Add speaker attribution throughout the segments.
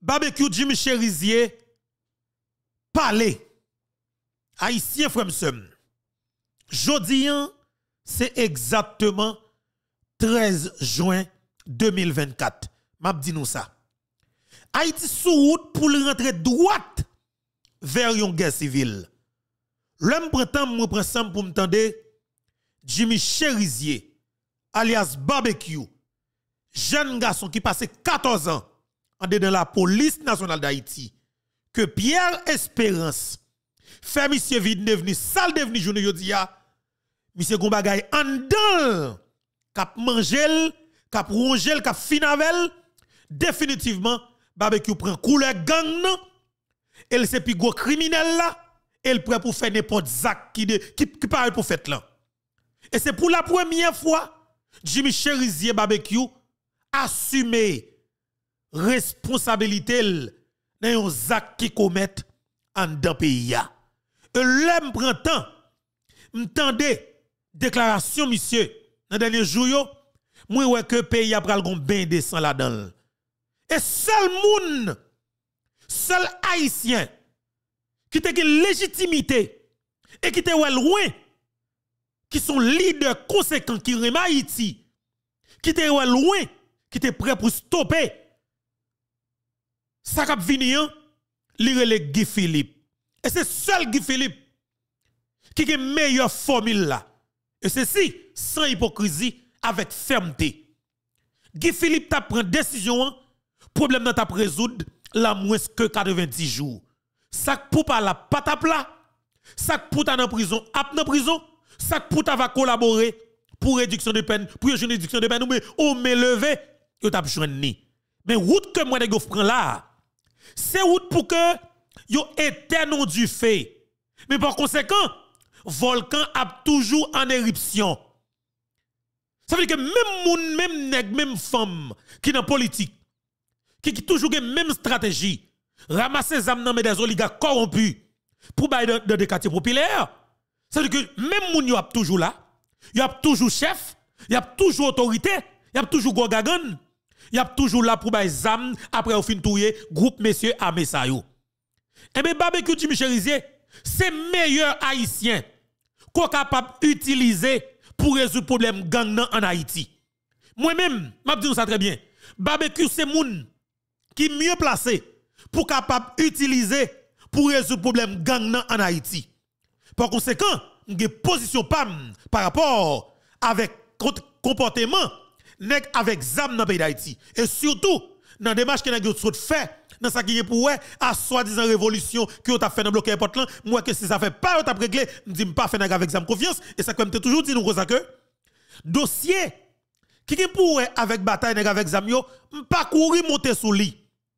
Speaker 1: Barbecue Jimmy Cherizier parler haïtien frère jodi c'est exactement 13 juin 2024 m'a dit nous ça Haïti sous route pour rentrer droite vers une guerre civile l'homme printemps me prend ensemble pour m'tendre Jimmy Cherizier alias Barbecue jeune garçon qui passait 14 ans en dedans la police nationale d'Haïti que Pierre Espérance fait monsieur vide devenu sale devenu journée jodi a monsieur gon bagay en dedans k'ap mangel k'ap rongel k'ap finavel définitivement Barbecue prend couleur gang nan elle c'est pi gros criminel là elle prêt pour faire n'importe zak qui parle pour faire là et c'est pour la première fois Jimmy Cherizier Barbecue assumer responsabilité dans un zak qui commettent en dans pays a et l'homme prend temps m'tendez déclaration monsieur dans dernier jour yo moi ouais que pays a pral gon ben descend là-dedans et seul haïtien qui te une légitimité et qui te loin qui sont leaders conséquents qui rem Haïti qui te loin qui te prêt pour stopper ça cap vini lire le Guy Philippe et c'est seul Guy Philippe qui a une meilleure formule là et ceci sans hypocrisie avec fermeté Guy Philippe t'a pris décision problème dans t'a résoudre la moins que 90 jours ça pour pas la patate là ça pour ta en prison ap dans prison ça pour ta va collaborer pour réduction de peine pour réduction de peine ou on me lever yo t'a joindre mais route que moi nèg prend là c'est route pour que yo éternel du fait mais par conséquent volcan a toujours en éruption ça veut dire que même moun même nèg même femme qui dans politique qui toujours une même stratégie ramasser zam nan des oligarques corrompus pour bailler dans des quartiers populaires ça veut dire que même moun yo a toujours là y a toujours chef y a toujours autorité y a toujours gogagan y a toujours là pour bailler zam après au fin touyer groupe messieurs armé ça yo et bien Barbecue Jimmy Cherizier c'est meilleur haïtien qu'on capable utiliser pour résoudre problème gang nan en Haïti moi même m'a dit ça très bien Barbecue c'est moun qui mieux placé pour capable utiliser pour résoudre problème gang nan en Haïti. Par conséquent, une position pam par rapport avec comportement nèg avec zam dans pays d'Haïti et surtout dans démarche que nèg yo fait dans ça qui est pour à soi-disant révolution que on t'a fait dans bloquer porte là moi que si ça fait pas on t'a réglé me dit pas fait nèg avec zam confiance et ça comme toujours dit nous comme ça que dossier qui pour avec bataille nèg avec zam yo pas courir monter sous lit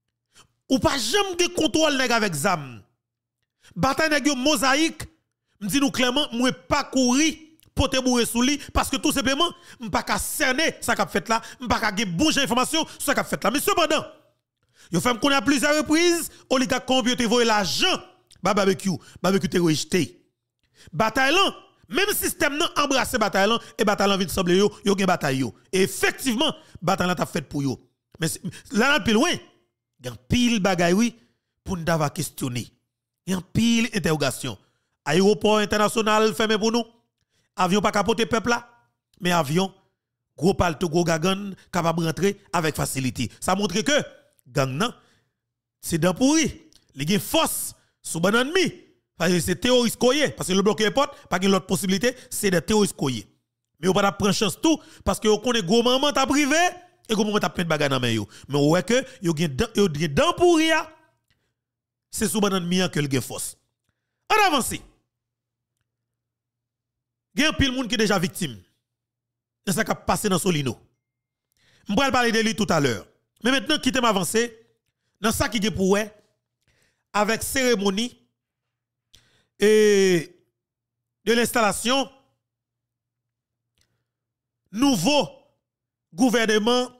Speaker 1: ou pas jamais de contrôle nèg avec zam bataille nèg yo mosaïque me dit nous clairement moi pas courir pote bourré sous lit parce que tout simplement m'pas ka cerner ça qu'a fait là m'pas ka gen bonne information sur ça qu'a fait là mais cependant yo fait me connait à plusieurs reprises oligarque computer voyer l'argent barbecue te rejeté bataille là même système nan embrasser bataille là et bataille là vite semble yo gen bataille yo et effectivement bataille là t'a fait pour yo mais là plus loin gen pile bagay oui pour nous d'avoir questionné gen pile interrogation aéroport international fermé pour nous avion pas capoter peuple là mais avion gros palto gros gagan capable rentrer avec facilité ça montre que gang nan c'est dans pourri les gen force sous ban ennemi parce que c'est terroriste koyé parce que le bloquer les portes pas l'autre possibilité c'est des terroristes koyé mais on pas prendre chance tout parce que on connaît gros maman t'a privé et gros maman t'a plein de bagages dans main yo mais ouais que yo gen dans pourri c'est sous ban ennemi que le gen force on avance gen pile monde qui est déjà victime de ça qui a passé dans Solino m'pral parler de lui tout à l'heure mais maintenant quittez m'avancer dans ça qui est pour avec cérémonie et de l'installation nouveau gouvernement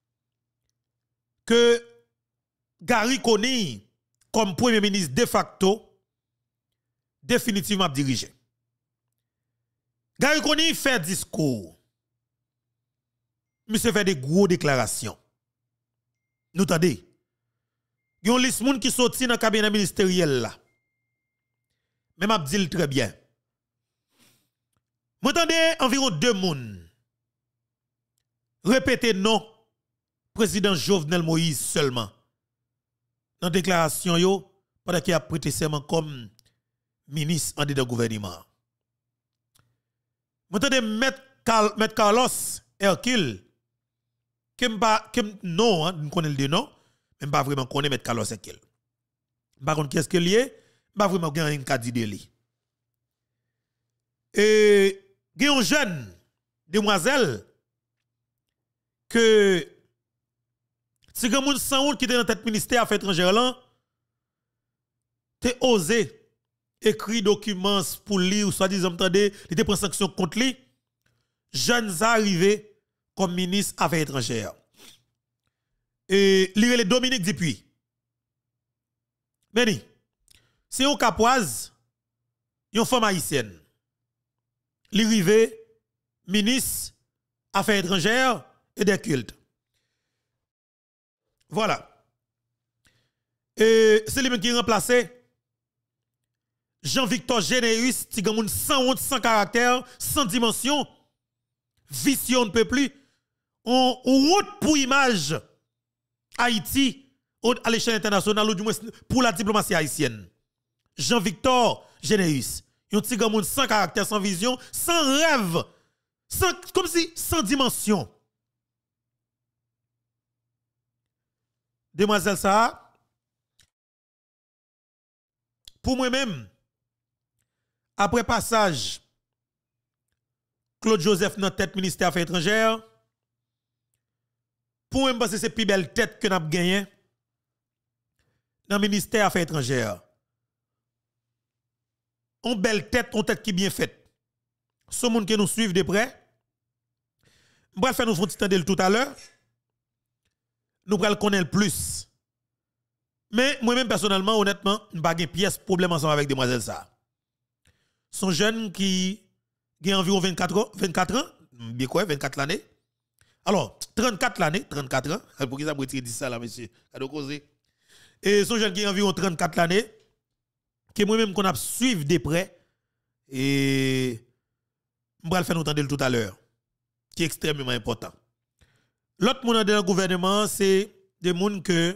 Speaker 1: que Gary Conille comme premier ministre de facto définitivement dirigé. Gary Conille fait discours. Monsieur fait des gros déclarations. Nous tendez. yon liste moun qui sorti dans cabinet ministériel là. Mais m'a dit très bien. M'entendez environ 2 moun répéter non président Jovenel Moïse seulement dans déclaration yo pendant qu'il a prêté serment comme ministre en dedans gouvernement. M'entendez mettre Carlos Hercule non hein, nous connaissons le nom mais pas vraiment connaît mettre Carlos Hercule. Par contre qu'est-ce que lié pas vraiment gagner une carte d'idée li. Et une jeune demoiselle que si quelqu'un sans honte qui était dans tête ministère affaires étrangères là t'es osé écrit documents pour lui ou soi-disant entendez il te prend sanction contre lui jeunes arrivés comme ministre affaires étrangères et lire les Dominique Dupuis Beni c'est un capoise une femme haïtienne li rive ministre affaires étrangères et des cultes. Voilà. Et c'est lui qui remplacé Jean-Victor Généus, qui a sans honte, sans caractère, sans dimension, vicieux on ne peut plus. On route pour image Haïti à l'échelle internationale ou du moins pour la diplomatie haïtienne. Jean-Victor Généus, un petit gars sans caractère, sans vision, sans rêve, comme si sans dimension. Demoiselle ça, pour moi-même, après passage, Claude Joseph dans tête ministère des Affaires étrangères, pour moi, parce que c'est plus belle tête que nous avons gagné dans le ministère des Affaires étrangères. On belle tête, on tête qui bien faite. Ce monde qui nous suivent de près, on va faire nous faire tout à l'heure. Nous allons connaître plus. Mais moi-même, personnellement, honnêtement, je n'ai pas de pièce problème ensemble avec demoiselle ça. Son jeune qui a environ 24 ans, bien quoi, 24 l'année. Alors, 34 l'année, 34 ans. Pour qui ça me retire 10 ça là, monsieur? Et son jeune qui a environ 34 l'année, que moi-même qu'on a suivi de près, et je vais le faire nous entendre tout à l'heure, qui est extrêmement important. L'autre monde dans le gouvernement, c'est des gens que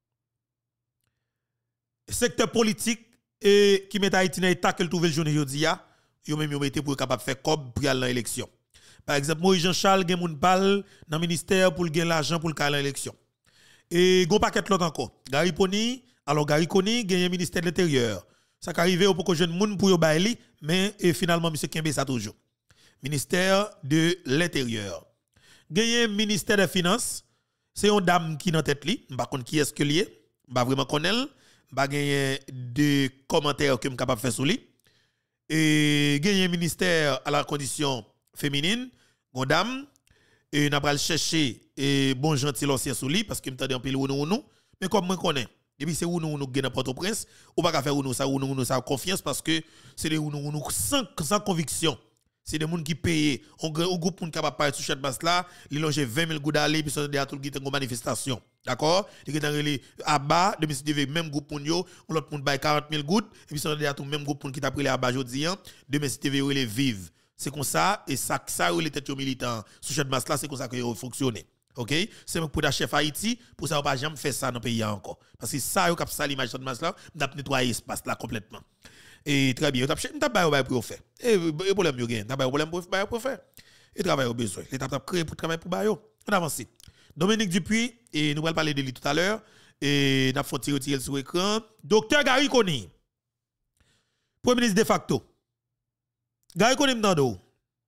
Speaker 1: le secteur politique et qui met Haïti dans l'état que le trouve le journée aujourd'hui, ils même été pour capable faire comme pour aller à l'élection. Par exemple, Moïse Jean-Charles gen moun parle dans le ministère pour gagner l'argent pour aller à l'élection. Et gon paquet l'autre encore. Gary Koni, alors Gary Koni gagne ministère de l'Intérieur. Ça qui arrivé pour que jeune moun pour yo baili, mais finalement monsieur Kembe ça toujours. Ministère de l'Intérieur. Gagne ministère des Finances, c'est une dame qui dans tête li, pas connait qui est-ce que lié, pas vraiment connaît, pas gagner de commentaires que me capable faire sur lui. Et gagne ministère à la condition féminine, une dame et n'a pas le chercher et bon gentil aussi sur lui parce que me tande en pile ou mais comme moi connais depuis c'est ou nous gagne Port-au-Prince ou pas faire ou ça confiance parce que c'est des ou sans conviction. C'est des gens qui payent. On groupe qui capable parler sur cette base là, ils longent 20 000 gouttes d'aller, puis ils ont tout une manifestation. D'accord? Ils ont à bas, de M. même groupe pour nous, l'autre monde bail 40 000 gouttes, et puis ils ont tout même groupe qui t'a pris à bas aujourd'hui, de M. TV les vivent. C'est comme ça, et ça les têtes militants sur cette base là, c'est comme ça que fonctionne. OK? C'est pour la chef Haïti, pour ça, on va jamais faire ça dans le pays encore. Parce que ça, on a ça l'image de cette base là, on a nettoyé l'espace là complètement. Et très bien, on a pour faire. Et problème yo gen, on a problème pour faire. Et travail au besoin. L'état a créé pour travailler pour bayo. On avance. Dominique Dupuis et nous allons parler de lui tout à l'heure et n'a faut tirer sur l'écran. Docteur Gary Koni. Premier ministre de facto. Gary Koni m'dando.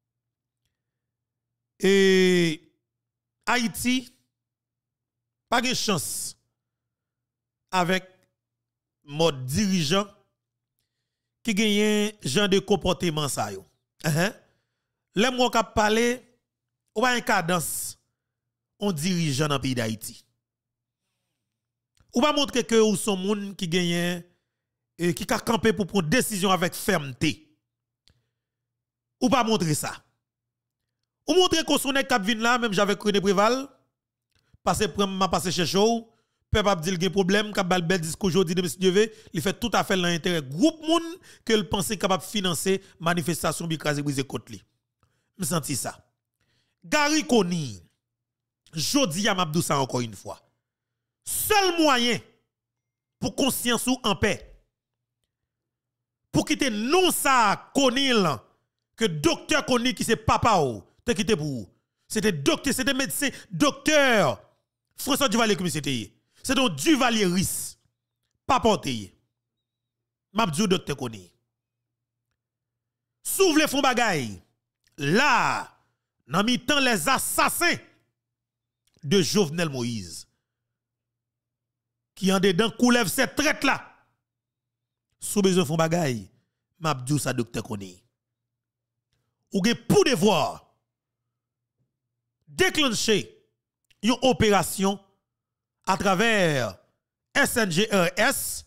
Speaker 1: Et Haïti pas de chance avec mode dirigeant qui gagne genre de comportement ça yo. Les mots qu'a parlé ou pas un cadence on dirigeant dans le pays d'Haïti. Ou pas montrer que ou son monde qui gagne et qui a campé pour prendre décision avec fermeté. Ou pas montrer ça. Ou montrer qu'on sonne cap vinn là même j'avais René Préval passer m'a passé chez show peuple a dit qu'il y a un problème, qu'il a un bel discours aujourd'hui de M. Dieu, il fait tout à fait l'intérêt groupe moun que il pense capable de financer manifestation bicrasé brisé côte li. Me senti ça. Gary Koni, jodi a m'abdou ça encore une fois. Seul moyen pour conscience ou en paix, pour quitter non ça Konil, que docteur Koni qui c'est papa ou, te quitter pour vous. C'était docteur, c'était médecin, docteur François Duvalier comme c'était. C'est donc Duvalier Riss. Pas porté. M'abdou docteur Koni. S'ouvre les fonds bagay. Là, dans mi-temps les assassins de Jovenel Moïse qui en dedans coulève cette traite là. Sous besoin font bagay, m'abdou sa docteur Koni. Ou gen pour devoir déclencher une opération à travers SNGRS,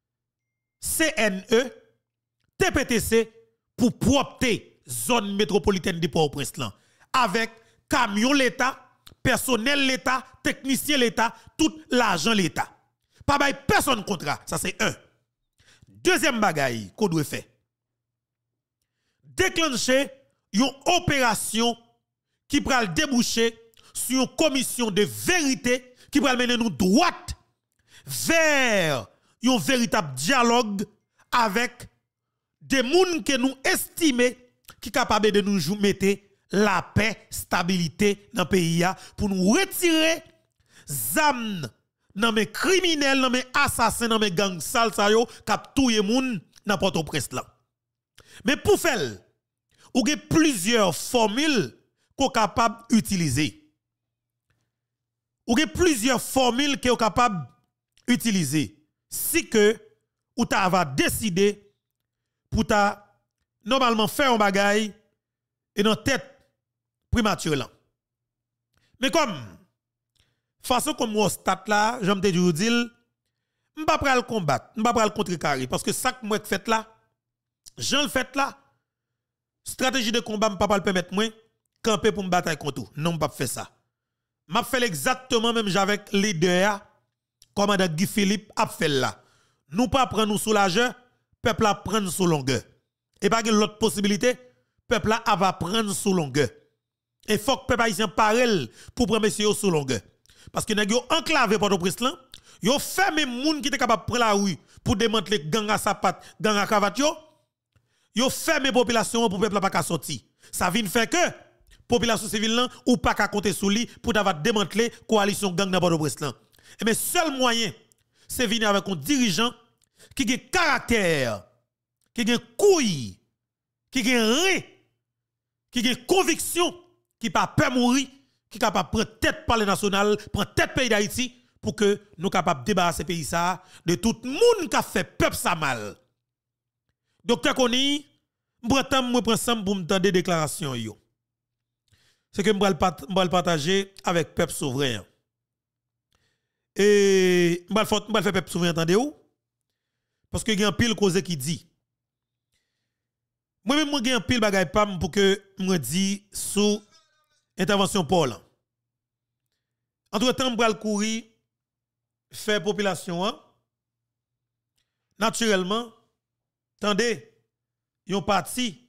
Speaker 1: CNE, TPTC pour propter zone métropolitaine de Port-au-Prince avec camion l'État, personnel l'État, technicien l'État, tout l'argent l'État. Pas bay personne contrat, ça c'est un. Deuxième bagaille qu'on doit faire. Déclencher une opération qui va déboucher sur une commission de vérité qui va mener nous droite vers un véritable dialogue avec des gens que nous estimons qui sont capables de nous mettre la paix, stabilité dans le pays pour nous retirer zam dans mes criminels, dans mes assassins, dans mes gangs sales yo k'ap touye moun dans Port-au-Prince là. Mais pour faire, ou gen plusieurs formules qu'on capable d'utiliser. Ou gen plusieurs formules qu'on capable d'utiliser. Si que ou ta va décider pour ta normalement faire un bagay et dans tête primature là. Mais comme façon comme moi stat là, j'aime te dire m'pa pral combattre, m'pa pral contrecarrer parce que ça que moi fait là, j'en le fait là. Stratégie de combat m'pa pral permettre moi camper pour me bataille contre tout. Non, m'pa faire ça. M'a fait exactement même avec leader commandant Guy Philippe a fait là. Nous pas prendre nous soulager, peuple a prendre sous longueur. Et pas l'autre possibilité, peuple a va prendre sous longueur. Et faut que peuple haïtien parle pour prendre monsieur sous longueur. Parce que nèg yo enclavé Port-au-Prince là, yo fait même moun qui était capable prendre la rue pour démanteler gang à sapat, gang à cravate yo ferme population pour peuple pas ka sorti. Ça vient faire que population civile là ou pas ka compter sous lui pour d'avoir démanteler coalition gang dans Port-au-Prince là. Et mais seul moyen c'est venir avec un dirigeant qui a caractère, qui a couille, qui a rein, qui a conviction, qui pas peur mourir, qui est capable de prendre tête parler national, prendre tête pays d'Haïti pour que nous capables de débarrasser pays ça de tout le monde qui a fait peuple ça mal. Docteur Koni, je prends ça pour me donner des déclarations yo. C'est que je vais le partager avec peuple souverain. Et je vais faire peuple souverain, entendez vous? Parce que il y a un pile cause qui dit. Moi-même, je un pile bagay pam pour que je dis sous intervention Paul. Entre-temps, je vais courir, faire population. Naturellement, attendez, yon parti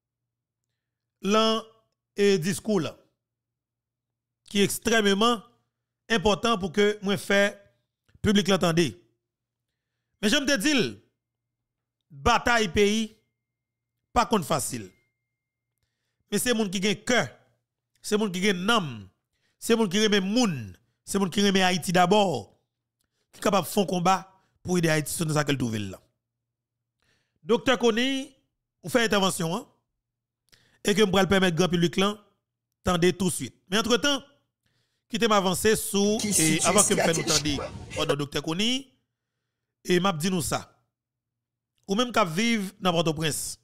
Speaker 1: l'un et discours là, qui est extrêmement important pour que moi fasse public l'entendez. Mais j'aime te dire, bataille pays, pas contre facile. Mais c'est moun qui gen cœur, c'est moun qui gen nam, c'est moun qui remet moun, c'est moun qui remet Haïti d'abord, qui est capable de faire un combat pour aider Haïti sur ça qu'elle trouve là. Docteur Koni, vous faites intervention, hein? Et que je vais permettre grand public là, tendez tout de suite. Mais entre-temps, quittez m'avancer sous, et avant que je fasse nous tendez, pendant Docteur Koni, et m'a dit nous ça. Ou même qu'à vivre dans Port-au-Prince,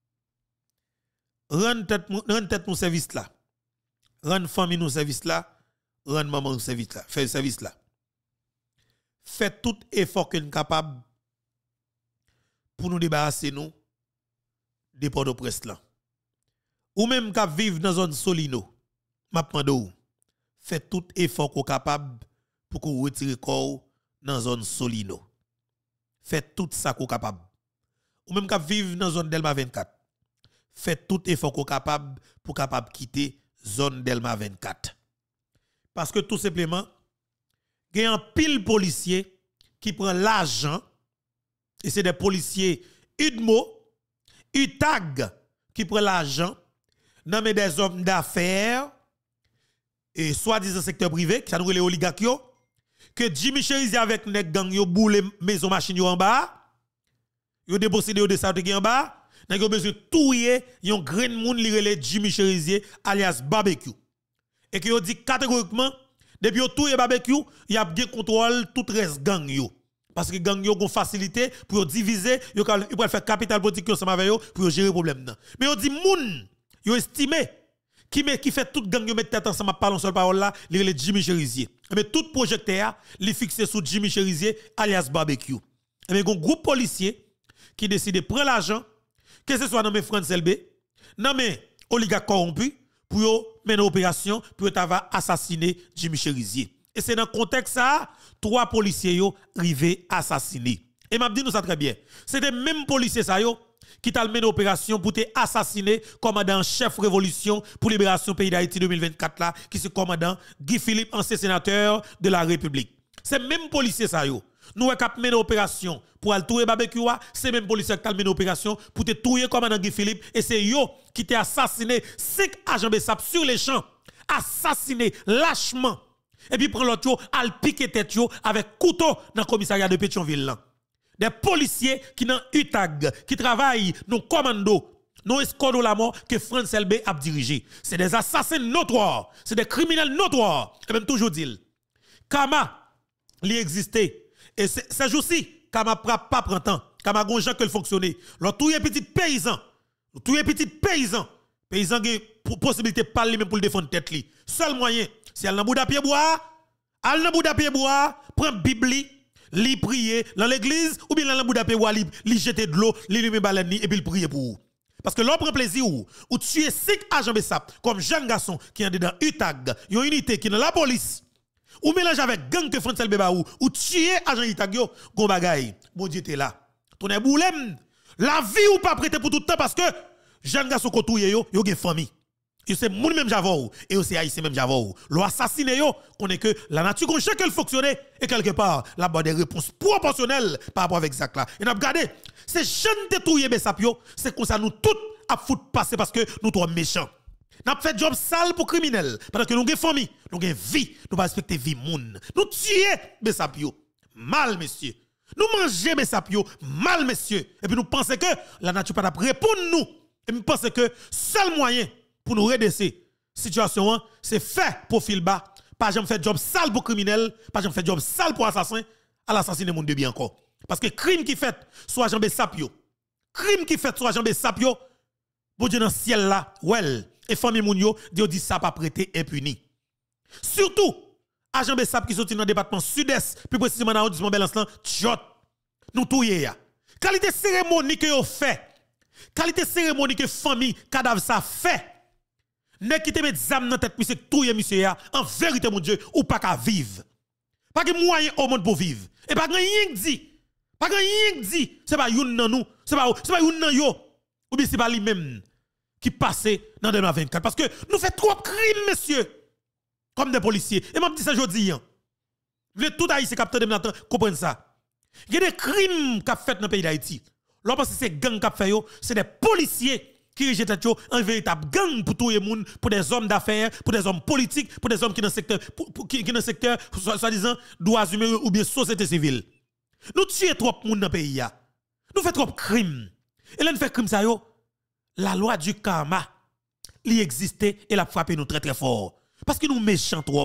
Speaker 1: rendre tête mon service là, rendre famille nos service là, rendre maman nos service là, faire service là. Faites tout effort que nous sommes capables pour nous débarrasser nous de Port-au-Prince là. Ou même qu'à vivre dans zone Solino, m'a demandé faites tout effort qu'on capable pour qu'on retire corps dans zone Solino. Faites tout ça qu'on capable. Ou même cap vivre dans zone Delma 24. Faites tout effort qu'on capable pour capable quitter zone Delma 24. Parce que tout simplement, il y a un pile policier qui prend l'argent et c'est des policiers UDMO, UTAG qui prend l'argent dans des hommes d'affaires et soi-disant secteur privé, qui ça nous les oligarques que Jimmy Cherizier avec nek gang yo boule maison machine yo en bas, yo dépossédé de ça en bas, n'a yo besoin touyer yon grain moun li relé Jimmy Cherizier alias barbecue. Et que yo dit catégoriquement depuis yo touyer barbecue, y a bien contrôle tout reste gang yo. Parce que gang yo gon facilité pour yo diviser, yo peut faire capital politique ensemble avec yo pour gérer problème nan. Mais yo dit moun, yo estimé qui fait tout gang yo mettre tête ensemble parler seule parole là, li relé Jimmy Cherizier. Mais tout projecteur li fixé sous Jimmy Cherizier alias barbecue. Mais un groupe policier qui décide de prendre l'argent, que ce soit dans mes France LB, dans mes oligarques corrompus, pour mener opération, pour assassiner Jimmy Cherizier. Et c'est dans le contexte ça, 3 policiers yo arrivé assassiner. Et m'a dit nous ça très bien. C'est des mêmes policiers ça yo qui t'a mené opération pour te assassiner commandant chef révolution pour libération pays d'Haïti 2024 là qui c'est commandant Guy Philippe ancien sénateur de la République. C'est même policier ça yo. Nous avons mené opération pour aller tuer barbecue, c'est même policier qui a mené opération pour te tuer commandant Guy Philippe et c'est yo qui t'a assassiné 5 agents BESAP sur les champs, assassiné lâchement. Et puis prend l'autre yo al piquer tête yo avec couteau dans le commissariat de Pétionville là. Des policiers qui dans UTAG, qui travaillent nos commandos, nos escouades la mort que France LB a dirigé. C'est des assassins notoires, c'est des criminels notoires. Et même toujours dit, Kama, il existait. Et ces jours-ci, Kama pas prend temps. Kama gon gens que le fonctionner. L'on touye petit paysan. Touye petit paysan. Paysan a possibilité de parler même pour le défendre tête li. Seul moyen, c'est aller dans bouda pied bois, prend Bible, li prier dans l'église ou bien dans bouda pied bois, li jeter de l'eau, li lui baleine et puis il prier pour vous. Parce que l'on prend plaisir ou tuer 5 agents BESAP comme jeune garçon qui est dans UTAG, une unité qui est dans la police. Ou mélange avec gang que Francel Beba ou tuer agent UTAG yo, gon bagay. Bon Dieu t'es là. Ton est boulem. La vie ou pas prêté pour tout le temps parce que jeune garçon ko touye yo gen famille. Et c'est moun même javou et aussi haïtien même javou. Lo assassiné yo, connaît que la nature kon chacun fonctionner et quelque part la bonne des réponses proportionnelles par rapport avec Zach là. Et n'a regardé, c'est jeune te touye BESAP yo, c'est comme ça nous tout a foutre passer parce que nous trop méchants. N'a fait job sale pour criminel parce que nous avons famille, nous avons vie, nous pas respecter vie moun. Nous tuer BESAP yo mal monsieur. Nous manger BESAP yo mal monsieur. Et puis nous pensons que la nature pas répondre nous. Et nous pensons que seul moyen pour nous redresser situation c'est faire profil bas, pas jamais faire job sale pour criminel, pas jamais faire job sale pour assassin, à l'assassiner moun de bien encore. Parce que crime qui fait soit Jean BESAP yo. Crime qui fait soit Jean BESAP yo. Bon Dieu dans le ciel là, well, et famille moun yo, Dieu dit ça pas prêter impuni. Surtout agent BESAP qui sorti dans le département sud-est, plus précisément dans l'arrondissement Belançon, tchot. Nous touye ya. Qualité cérémonie que yo fait. Qualité cérémonie que famille cadavre ça fait. Ne quitte met zam dans tête monsieur touye monsieur ya, en vérité mon Dieu, ou pas qu'à vivre. Pas que moyen au monde pour vivre. Et pas rien dit. Pas rien dit, c'est pas youn nan nous, c'est pas youn nan yo. Ou bien c'est pas lui même qui passe dans 2024 parce que nous fait trop de crimes monsieur comme des policiers. Et m'a dit ça jodi. Vous tout haïtien capteur de maintenant comprendre ça. Il y a des crimes qu'a fait dans le pays d'Haïti. Là parce que c'est gang qu'a fait yo, c'est des policiers qui rejettent un véritable gang pour tout le monde, pour des hommes d'affaires, pour des hommes politiques, pour des hommes qui dans le secteur qui dans le secteur soi-disant droits humains ou bien société civile. Nous tuons trop de monde dans le pays. Nous faisons trop de crimes. Et là, nous faisons crime ça yo. La loi du karma, il existait et l'a frappé nous très très fort. Parce que nous méchants trop.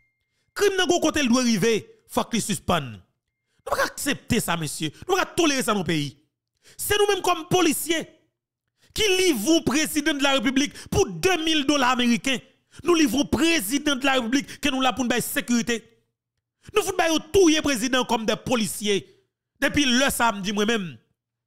Speaker 1: Crime dans le côté doit arriver, faut qu'il suspend. Nous ne pouvons pas accepter ça, monsieur. Nous ne pouvons pas tolérer ça dans nos pays. C'est nous-mêmes comme policiers qui livrons président de la République pour $2000 américains. Nous livrons président de la République que nous là pour une sécurité. Nous foutons tout le président comme des policiers. Depuis le samedi, moi-même.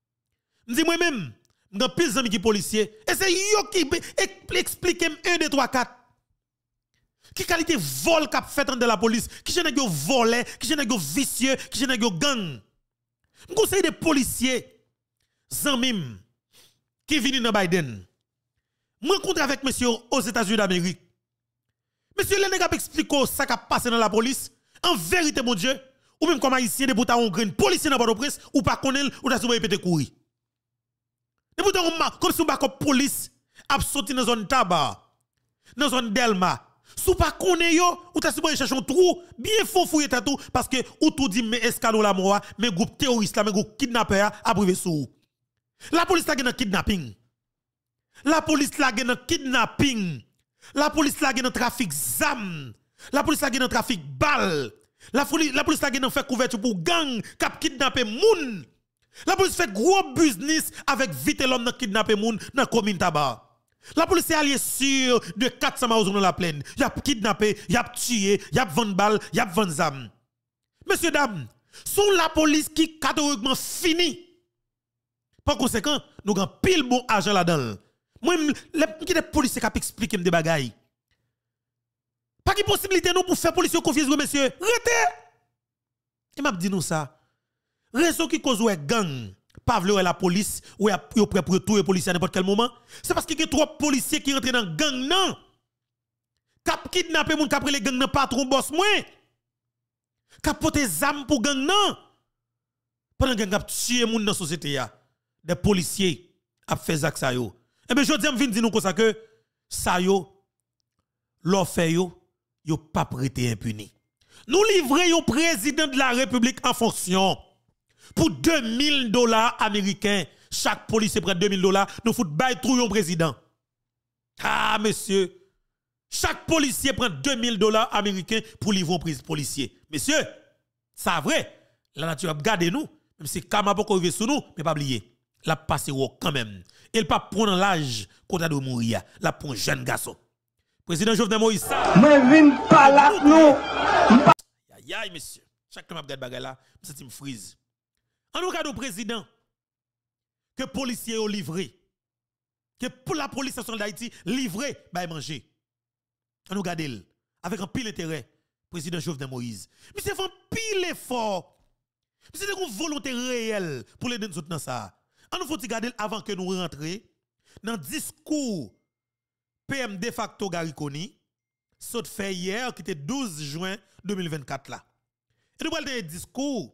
Speaker 1: Je dis moi-même, je suis plus d'amis qui policiers. Et c'est eux qui expliquent 1, 2, 3, 4. Qui qualité vol qu'a fait dans la police? Qui j'en ai volé? Qui j'en ai vicieux? Qui j'en ai gang? Je conseille des policiers, Zanmim, qui viennent dans Biden. Je rencontre avec monsieur aux États-Unis d'Amérique. Monsieur, le nèg a expliqué ça qui a passé dans la police. En vérité, mon Dieu, ou même comme haïtien, de bouta on grain, policier dans Port-au-Prince, ou pas connaître, ou t'as souvent répété courir. De bouta on comme si on pas comme police, a sorti dans zone tabac, dans zone Delma. Sou pas connaît yo, ou t'as souvent chercher un trou, bien faux fouiller tout, parce que ou tout dit, mais escalo la moi, mais groupe terroriste là, mais groupe kidnappeur, a privé sous. La police la gen kidnapping. La police la gen kidnapping. La police la gen trafic zam. La police la gen trafic balle. La police la gen fait couverture pour gang k'ap kidnapper moun. La police fait gros business avec vite l'homme dans kidnapper moun dans commune tabac. La police est alliée sur de 400 maisons dans la plaine. Y a kidnappé, y a tué, y a vendu balle, y a vendu zam. Messieurs dames, sont la police qui catégoriquement fini. Par conséquent, nous avons pile bon argent là-dedans. Moi, les policiers qui expliquent des bagailles. Pas de possibilité nous pour faire policiers confiance, monsieur. Rete! Et m'a dit nous ça. Raison qui cause ouais gang, pas vouloir la police, ou est prêt pour tuer les policiers à n'importe quel moment. C'est parce qu'il y a trop de policiers qui rentrent dans gang, non. Cap kidnapper moun, cap les gang, non, patron boss, moi. Cap poter zam pour gang, non. Pendant que gang tuer moun dans la société, des policiers a fait ça yo. Et bien, je dis, je dire nous comme ça que ça yo, l'on fait yo pas prêté impuni. Nous livrons un président de la République en fonction pour $2000 américains. Chaque policier prend $2000, nous fout bail tout un président. Ah, monsieur, chaque policier prend $2000 américains pour livrer un policier. Monsieur, ça vrai, la nature a gardé nous, même si Kama pas arriver sous nous, mais pas oublier. La passe quand même. Elle pas prendre l'âge qu'on a de mourir. La pour un jeune garçon. Président Jovenel Moïse.
Speaker 2: Mais vin pas là nous.
Speaker 1: Aïe aïe monsieur. Chaque fois que je regarde là, je me frise. En nous regardant président que policiers ont livré. Que pour la police nationale d'Haïti livré bah manger. En nous regardant avec un pile intérêt président Jovenel Moïse. Mais c'est un pile effort. C'est une volonté réelle pour les deux dans ça. On nous faut regarder avant que nous rentrions dans le discours PM de facto Gariconi, saute fait hier, qui était 12 juin 2024 là. Et nous parlons de discours,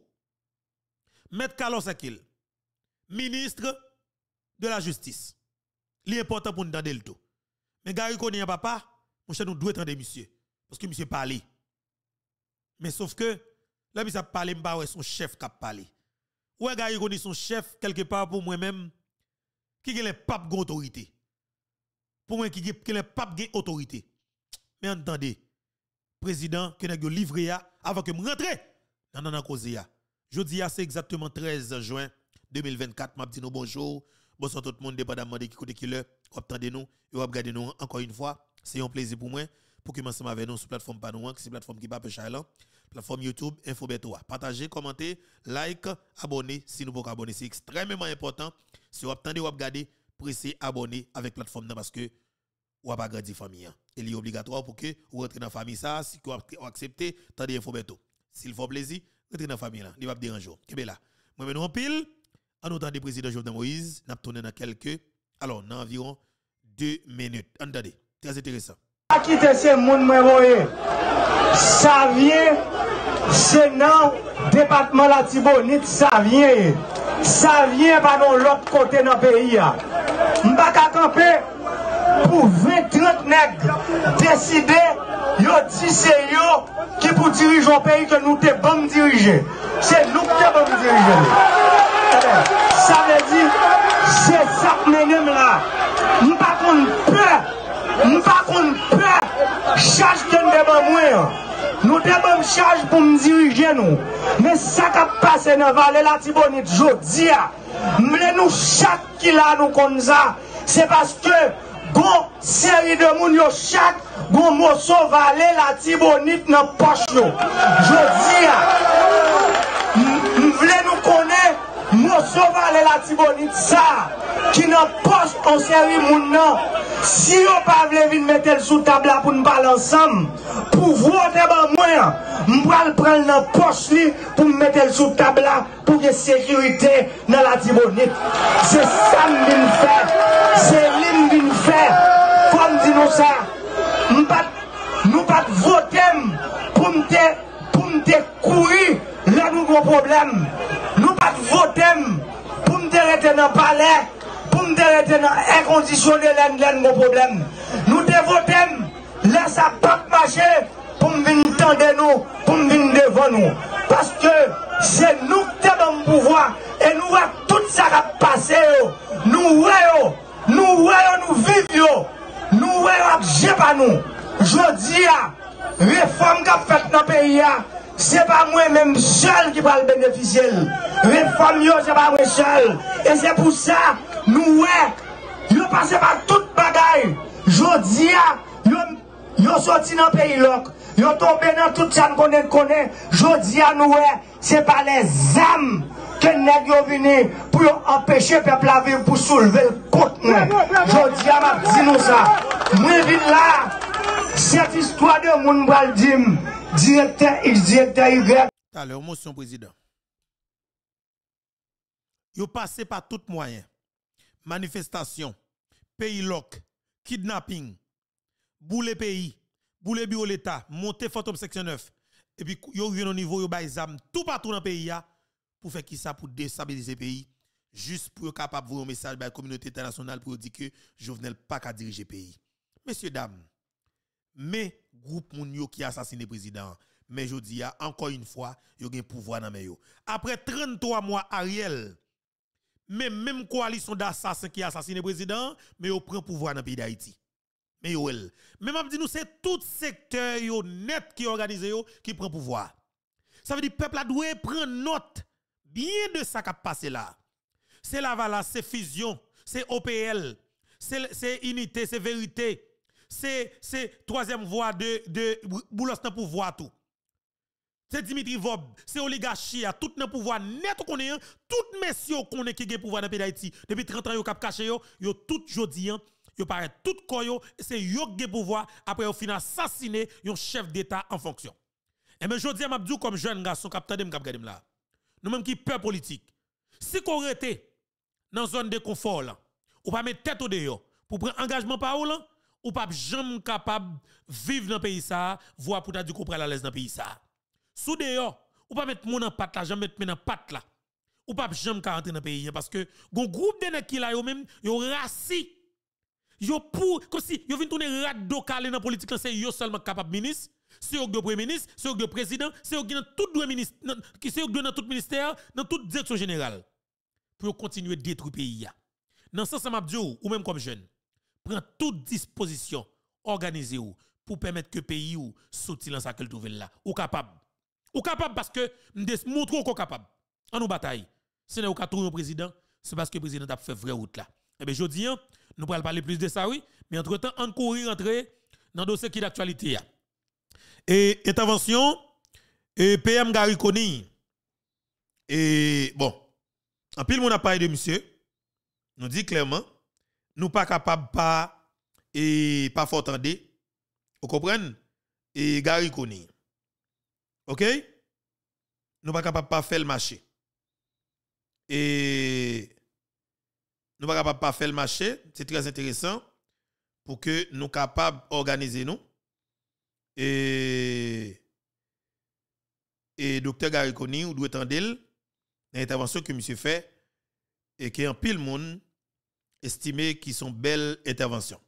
Speaker 1: M. Carlos Akil, ministre de la Justice. L'important pour nous entendre le tout. Mais Gariconi, papa, mon cher, nous devons entendre monsieur. Parce que monsieur parle. Mais sauf que, là, monsieur parle, je ne son chef qui a parlé. Ou est-ce qu'il connaît son chef quelque part pour moi-même qui est le pape d'autorité? Pour moi, qui est le pape d'autorité. Mais entendez, président, qui a livré avant que je rentre dans la cause. Je dis, c'est exactement 13 juin 2024. Je dis bonjour. Bonsoir tout le monde, dépendamment de qui côté qui le, attendez-nous et regardez nous encore une fois. C'est un plaisir pour moi pour que ensemble avec nous sur la plateforme Panouan, qui est la plateforme qui va pêcher là. Plateforme YouTube, Infobeto. Partagez, commentez, like, abonnez si nous pouvons abonner. C'est extrêmement important. Si vous attendez ou regardez, pressez abonner avec la plateforme parce que vous n'avez pas grandi famille. Il est obligatoire pour que vous rentrez dans la famille. Ça, si vous acceptez, attendez Infobeto. S'il faut plaisir, rentrez dans la famille. Il va vous déranger. Et là, moi, je en pile, en autant des présidents Jovenel Moïse, nous avons tourné dans quelques, alors, dans environ 2 minutes. Entendez, très intéressant.
Speaker 2: À quitter ce monde, ça vient, c'est dans le département la Tibonite, ça vient par l'autre côté dans le pays. Je ne vais pas camper pour 20-30 nègres décider, c'est eux qui pour diriger un pays que nous devons diriger. C'est nous qui devons diriger. Ça veut dire, c'est ça que nous là. Nous ne pas peur. Nous pas peur. Charge de nous. Nous devons charge pour nous diriger nous. Mais ça qui a passé dans la vallée la Tibonite, je dis, nous chaque qui là nous comme ça, c'est parce que gon série de moun chaque gon morceau vallée la Tibonite dans poche yo. Je dis, nous voulons nous connaître morceau vallée la Tibonite ça qui dans poche en série moun nan. Si on pas venir mettre le sous table pour nous parler ensemble, pour voter par moi, je vais prendre dans la poche pour me mettre le sous table pour que sécurité dans la Tibonite. C'est ça que je viens faire. C'est lui qui vient faire. Comme dit nous ça, nous pas voter pour me courir là nous avons problème. Nous pas voter pour me rester dans le palais. Pour nous arrêter dans l'air conditionné, mon problème. Nous devons laisser ça pas marcher pour nous venir tendre nous, pour nous venir devant nous. Parce que c'est nous qui avons le pouvoir et nous voyons tout ça qui passe. Nous voyons, nous vivons, nous voyons, j'ai pas nous. Je dis, réforme qu'a faite dans le pays, c'est pas moi-même seul qui va le bénéficier. Réforme, c'est pas moi seul. Et c'est pour ça. Nous, nous passons par toute bagaille. Je dis, nous sorti dans le pays, nous tombé dans tout ça qu'on connaît. Je dis à nous, c'est pas les âmes que nous venus pour empêcher le peuple à vivre, pour soulever le côte. Je dis à ma dit nous ça. Moi, je viens là, cette histoire de mon bral dim, directeur X, directeur Y.
Speaker 1: T'as leur motion, président. Vous passez par tout moyen. Manifestation, pays loc, kidnapping, boule pays, boule bureau l'État, monter Fantôme section 9, et puis yo vient au niveau yo bay zam tout partout dans le pays pour faire qui ça pour déstabiliser le pays, juste pour capable voir un message à la communauté internationale pour dire que Jovenel pas qu'à diriger le pays. Messieurs dames, mais groupe moun yo qui assassiné le président, mais je dis encore une fois, yo gen pouvoir dans yo. Après 33 mois Ariel mais même coalition d'assassins qui assassinent le président, mais ils prennent pouvoir dans le pays d'Haïti. Mais même je dis nous, c'est tout secteur net qui organise qui prend pouvoir. Ça veut dire que le peuple a dû prendre note bien de ça qui a passé là. C'est la c'est fusion, c'est OPL, c'est unité, c'est vérité, c'est troisième voie de Boulos dans pouvoir tout. C'est Dimitri Vob, c'est oligarchie, tout le pouvoir net qu'on est, tout messieurs qu'on est qui ont pouvoir dans le pays d'Haïti. Depuis 30 ans, ils ont caché, ils ont tout jodi, ils paraît tout koyo, c'est yo qui pouvoir après au final assassiner un chef d'État en fonction. Et mais jodi m'a dit comme jeune garçon capitaine m'k'ap gade là. Nous même qui peur politique. Si qu'on était dans zone de confort là, ou pas mettre tête au dehors pour prendre engagement par là, ou pas jamais capable vivre dans le pays ça, voir pour ta dire qu'on prend la l'aise dans le pays ça. Sous dehors, ou pas mettre mon en patte là, jamais mettre mon en patte là. Ou pas jamais rentrer dans le pays parce que gon groupe de nèg qui là yo même yo rassi. Yo pour comme si yo vinn tourner rado calé dans politique là, c'est yo seulement capable ministre, c'est yo de premier ministre, c'est yo de président, c'est yo qui dans tout deux ministre, qui c'est yo dans tout ministère, dans toute direction générale pour continuer de détruire pays là. Dans ce sens m'a dit ou même comme jeune, prend toute disposition organisée pour permettre que pays ou sortir dans sa qu'elle trouve là, ou capable. Ou capable parce que montre qu'on capable. En nous bataille. Si nous avons un président, c'est parce que le président a fait vraie route là. Eh bien, je dis, nous pourrons parler plus de ça, oui. Mais entre-temps, on courir entrer dans le dossier qui est d'actualité. Et intervention, et PM Gary Koni. Et bon, en pile, mon a parlé de monsieur. Nous dit clairement, nous pas capables pas et pas fort entendre. Vous comprenez? Et Gary Koni. OK? Nous pas capable pas faire le marché. Et nous pas capable pas faire le marché, c'est très intéressant pour que nous capables organiser nous. Et docteur Gary Koni ou doit entendre l'intervention que monsieur fait et qui en pile monde estimé qui sont belles interventions.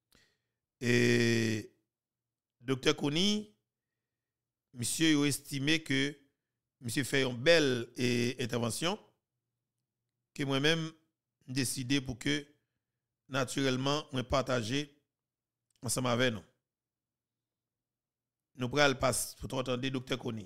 Speaker 1: Et docteur Koni monsieur a estimé que monsieur fait une belle intervention que moi-même décidé pour que naturellement on partager ensemble avec nous. Nous prenons le passe pour entendre docteur Koni.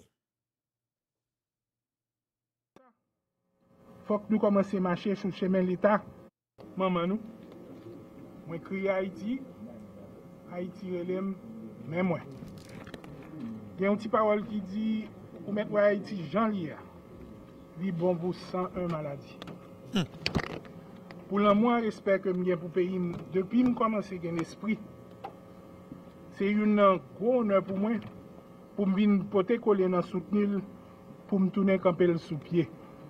Speaker 3: Faut que nous commencions à marcher sur le chemin de l'État. Maman nous, moi crier Haïti, Haïti relève même moi. Il y a une petite parole qui dit ou mettre Haïti Jean Lia, lui bon pour 101 maladies. Pour le moins respect que j'ai pour le pays, depuis que je commence à gagner l'esprit, c'est un gros honneur pour moi, pour me venir porter coller dans soutenir, pour me tourner camper le sous-pied.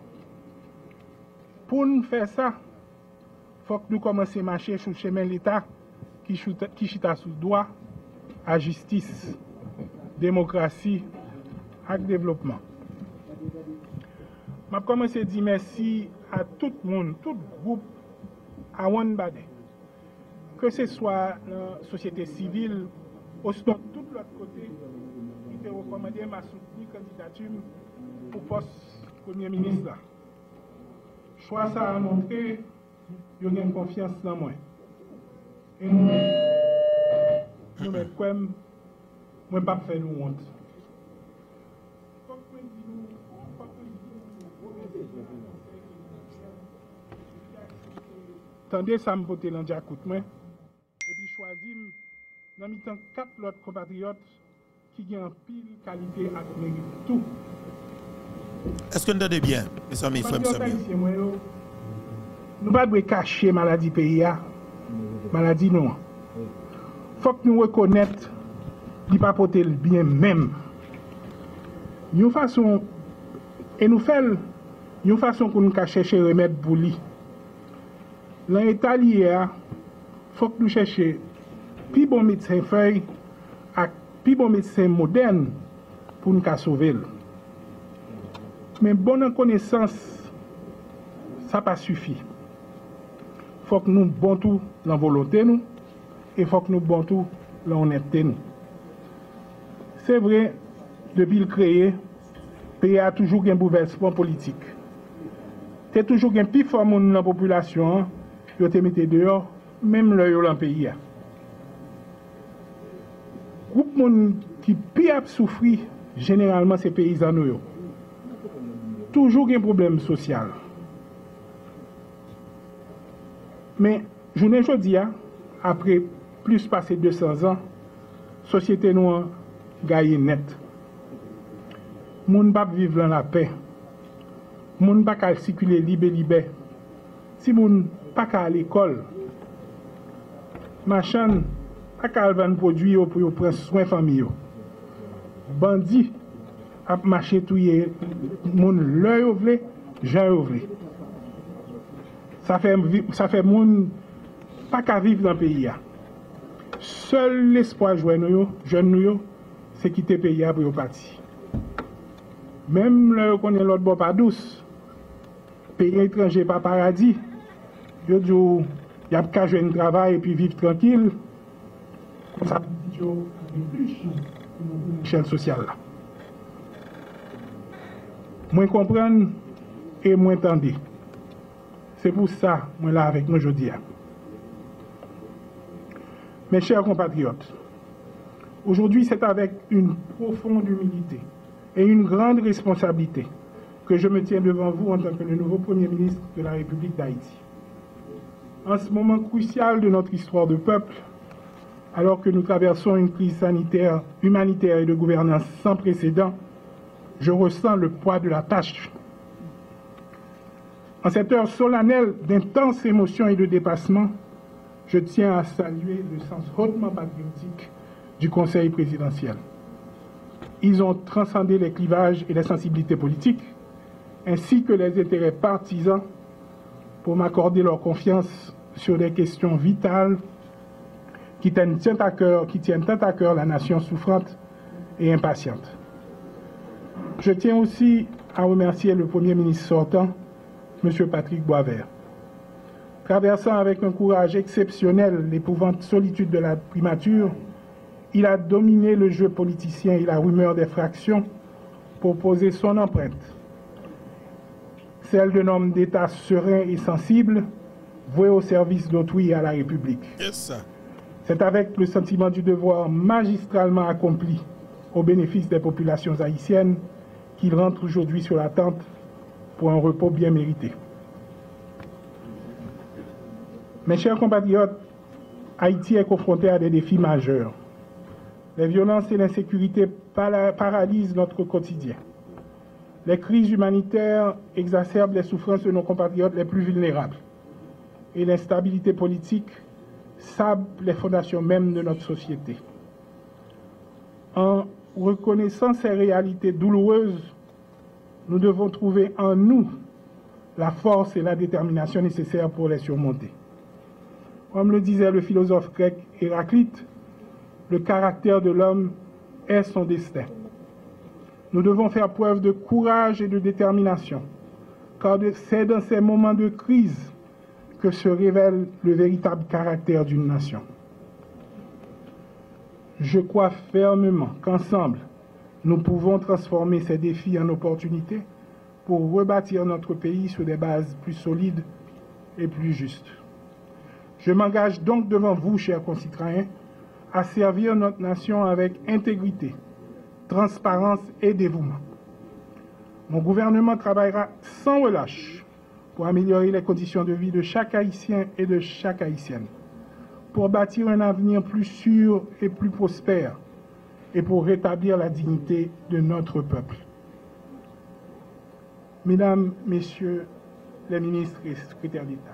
Speaker 3: Pour nous faire ça, il faut que nous commencions à marcher sur le chemin de l'État qui chita sous droit à justice, démocratie et développement. Je commence à dire merci à tout le monde, tout groupe, à One Bade, que ce soit la société civile, ou de tout l'autre côté, qui te recommandé ma soutenir candidature pour poste Premier ministre. Choix ça a montré que j'ai confiance dans moi. Et nous, quoi, moi, pas faire nous honte. Tendez ça me voter l'andia coûte moi. Et puis choisir dans mi temps 4 autres compatriotes qui ont pile qualité à mérite tout.
Speaker 1: Est-ce que vous entendez bien, mes amis, frères,
Speaker 3: nous ne pouvons pas cacher maladie pays, maladie non. Il faut que nous reconnaissions qu'il ne pas porter le bien même. Nous façon et nous faisons une façon que nous chercher remède pour lui. Dans l'état lié, il faut que nous cherchions plus bon médecin feuille et plus bon médecin moderne pour nous sauver. Mais bonne connaissance, ça pas suffit. Il faut que nous bon tout dans la volonté nous et il faut que nous bon tout dans l'honnêteté nous. C'est vrai, depuis le créé, le pays a toujours un bouleversement politique. Il y a toujours un plus fort monde dans la population, qui été mis dehors, même le dans le pays. Le groupe monde qui a souffert, généralement, c'est les paysans. Toujours un problème social. Mais, je ne dis pas, après plus passé 200 ans, la société nous a gagné net. Les gens ne peuvent pas vivre dans la paix. Les gens ne peuvent pas circuler libre. Si les gens ne peuvent pas aller à l'école, machin, ne peuvent pas vendre produits pour prendre soin de la famille. Bandits, à marcher tout les gens l'œil ouvré, j'ai ouvré. Ça fait moun pas qu'à vivre dans le pays. Seul l'espoir jeune nous, c'est quitter le pays pour partir. Même le qu'on est l'autre bord pas douce, pays étranger pas paradis, yo dit il y a qu'à jouer un travail et puis vivre tranquille. Ça l'échelle sociale là. Moi comprendre et moi entendre. C'est pour ça que je suis là avec nous aujourd'hui. Mes chers compatriotes, aujourd'hui c'est avec une profonde humilité et une grande responsabilité que je me tiens devant vous en tant que le nouveau Premier ministre de la République d'Haïti. En ce moment crucial de notre histoire de peuple, alors que nous traversons une crise sanitaire, humanitaire et de gouvernance sans précédent, je ressens le poids de la tâche. En cette heure solennelle d'intenses émotions et de dépassement, je tiens à saluer le sens hautement patriotique du Conseil présidentiel. Ils ont transcendé les clivages et les sensibilités politiques, ainsi que les intérêts partisans, pour m'accorder leur confiance sur des questions vitales qui tiennent tant à cœur la nation souffrante et impatiente. Je tiens aussi à remercier le Premier ministre sortant, M. Patrick Boisvert. Traversant avec un courage exceptionnel l'épouvante solitude de la primature, il a dominé le jeu politicien et la rumeur des fractions pour poser son empreinte, celle d'un homme d'État serein et sensible, voué au service d'autrui et à la République.
Speaker 1: Yes.
Speaker 3: C'est avec le sentiment du devoir magistralement accompli au bénéfice des populations haïtiennes qu'il rentre aujourd'hui sur la tente pour un repos bien mérité. Mes chers compatriotes, Haïti est confronté à des défis majeurs. Les violences et l'insécurité paralysent notre quotidien. Les crises humanitaires exacerbent les souffrances de nos compatriotes les plus vulnérables. et l'instabilité politique sablent les fondations mêmes de notre société. En reconnaissant ces réalités douloureuses, nous devons trouver en nous la force et la détermination nécessaires pour les surmonter. Comme le disait le philosophe grec Héraclite, le caractère de l'homme est son destin. Nous devons faire preuve de courage et de détermination, car c'est dans ces moments de crise que se révèle le véritable caractère d'une nation. Je crois fermement qu'ensemble, nous pouvons transformer ces défis en opportunités pour rebâtir notre pays sur des bases plus solides et plus justes. Je m'engage donc devant vous, chers concitoyens, à servir notre nation avec intégrité, transparence et dévouement. Mon gouvernement travaillera sans relâche pour améliorer les conditions de vie de chaque Haïtien et de chaque Haïtienne, pour bâtir un avenir plus sûr et plus prospère, et pour rétablir la dignité de notre peuple. Mesdames, Messieurs les ministres et secrétaires d'État,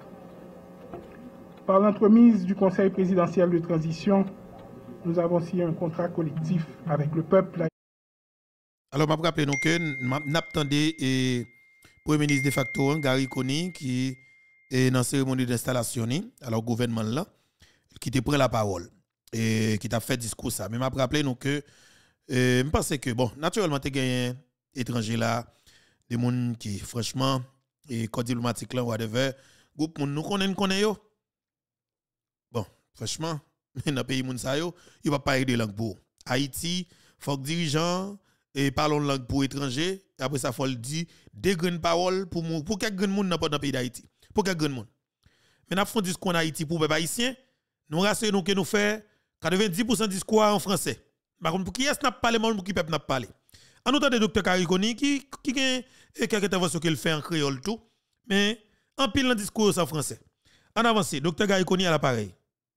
Speaker 3: par l'entremise du Conseil présidentiel de transition, nous avons signé un contrat collectif avec le peuple.
Speaker 1: Alors, je me rappelle que nous attendons le Premier ministre de facto, Gary Coney, qui est dans la cérémonie d'installation, alors le gouvernement là, qui te prend la parole et qui t'a fait discours ça. Mais je me rappelle que je pense que, bon, naturellement, tu as gagné étranger là, des gens qui, franchement, et code diplomatique là, whatever, groupe nous connaît yo. Bon, franchement, dans le pays moun sa yo, il va pas aider langue pour Haïti, faut que dirigeants et parlons langue pour étrangers, après ça faut le dire des grandes paroles pour quelques grands monde dans le pays d'Haïti. Pour quelques grands monde. Mais n'a font discours en Haïti pour peuple haïtien, nous rassurons que nous fait 90% discours en français. Par contre pour qui est-ce n'a parlé monde pour qui peuple n'a parlé. En autant de docteur Cariconi qui a quelques interventions qu'il fait en créole tout, mais en pile dans discours en français. En avance, docteur Cariconi à l'appareil.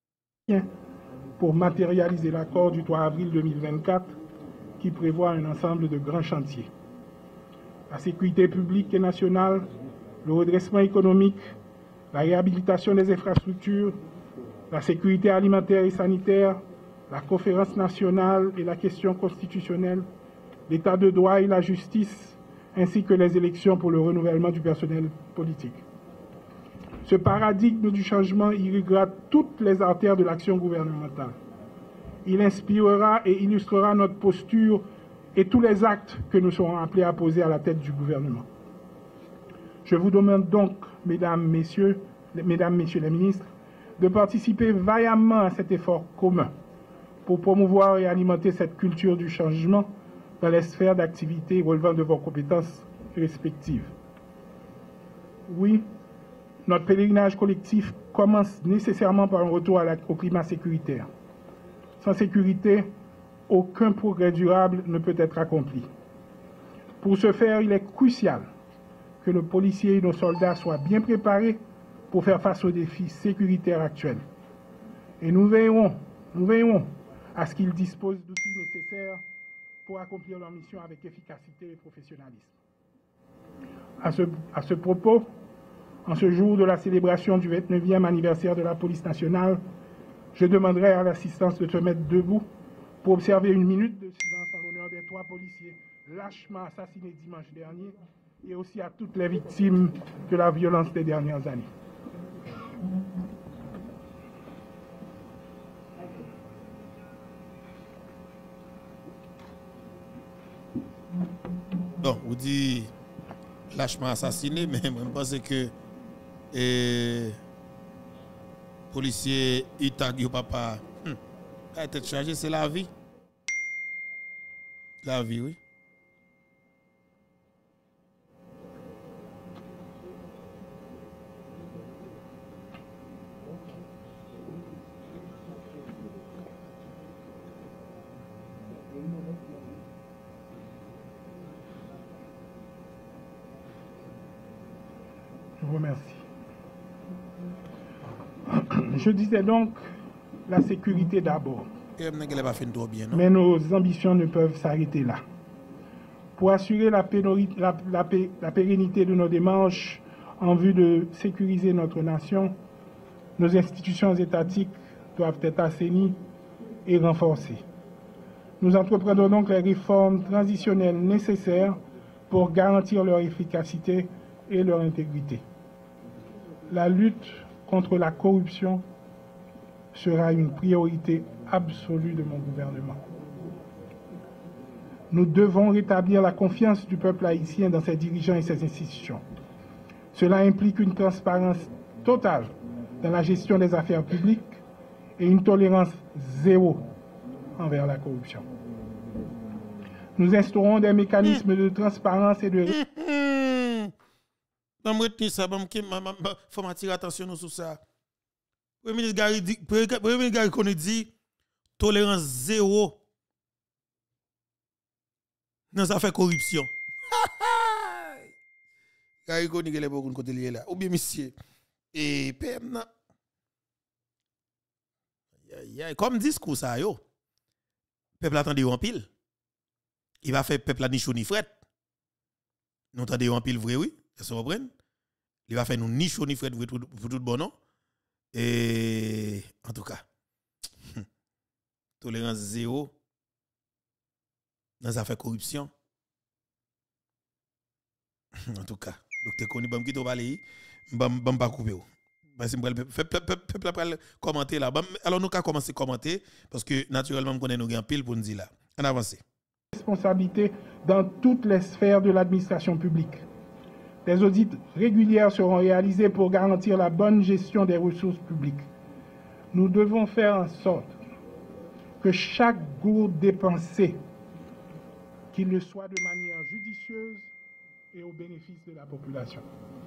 Speaker 3: Pour matérialiser l'accord du 3 avril 2024 qui prévoit un ensemble de grands chantiers. La sécurité publique et nationale, le redressement économique, la réhabilitation des infrastructures, la sécurité alimentaire et sanitaire, la conférence nationale et la question constitutionnelle, l'état de droit et la justice, ainsi que les élections pour le renouvellement du personnel politique. Ce paradigme du changement irriguera toutes les artères de l'action gouvernementale. Il inspirera et illustrera notre posture et tous les actes que nous serons appelés à poser à la tête du gouvernement. Je vous demande donc, mesdames, messieurs les ministres, de participer vaillamment à cet effort commun pour promouvoir et alimenter cette culture du changement dans les sphères d'activité relevant de vos compétences respectives. Oui, notre pèlerinage collectif commence nécessairement par un retour au climat sécuritaire. Sans sécurité, aucun progrès durable ne peut être accompli. Pour ce faire, il est crucial que nos policiers et nos soldats soient bien préparés pour faire face aux défis sécuritaires actuels. Et nous veillerons à ce qu'ils disposent d'outils nécessaires pour accomplir leur mission avec efficacité et professionnalisme. À ce propos, en ce jour de la célébration du 29e anniversaire de la police nationale, je demanderai à l'assistance de se mettre debout pour observer une minute de silence en l'honneur des 3 policiers lâchement assassinés dimanche dernier et aussi à toutes les victimes de la violence des dernières années.
Speaker 1: Bon, vous dites lâchement assassiné, mais je pense que policier, il tag papa. La tête chargée, c'est la vie. La vie, oui.
Speaker 3: Je vous remercie. Je disais donc la sécurité d'abord. Mais nos ambitions ne peuvent s'arrêter là. Pour assurer la pérennité de nos démarches en vue de sécuriser notre nation, Nos institutions étatiques doivent être assainies et renforcées. Nous entreprendrons donc les réformes transitionnelles nécessaires pour garantir leur efficacité et leur intégrité. La lutte contre la corruption sera une priorité absolue de mon gouvernement. Nous devons rétablir la confiance du peuple haïtien dans ses dirigeants et ses institutions. Cela implique une transparence totale dans la gestion des affaires publiques et une tolérance zéro envers la corruption. Nous instaurons des mécanismes de transparence et de...
Speaker 1: Je retenir ça, il faut m'attirer attention sur ça. Le ministre Gary dit tolérance zéro dans les affaires corruption. Gary Koni qui est beaucoup de côté là. Ou bien monsieur. Et PM comme discours ça yo. Peuple attendait en pile. Il va faire peuple ni chou ni fret. Nous attendez en pile vrai oui, ça comprendre. Il va faire nous ni chaud ni fret pour tout bon non. Et en tout cas tolérance zéro dans les affaires corruption. En tout cas, docteur Koni bam qui to parler, bam pas couper. Parce que peuple après commenter là. Alors nous ca commencer à commenter parce que naturellement on connaît nous grand pile pour nous dire là. On avance.
Speaker 3: Responsabilité dans toutes les sphères de l'administration publique. Des audits réguliers seront réalisés pour garantir la bonne gestion des ressources publiques. Nous devons faire en sorte que chaque goutte dépensée, qu'il le soit de manière judicieuse et au bénéfice de la population.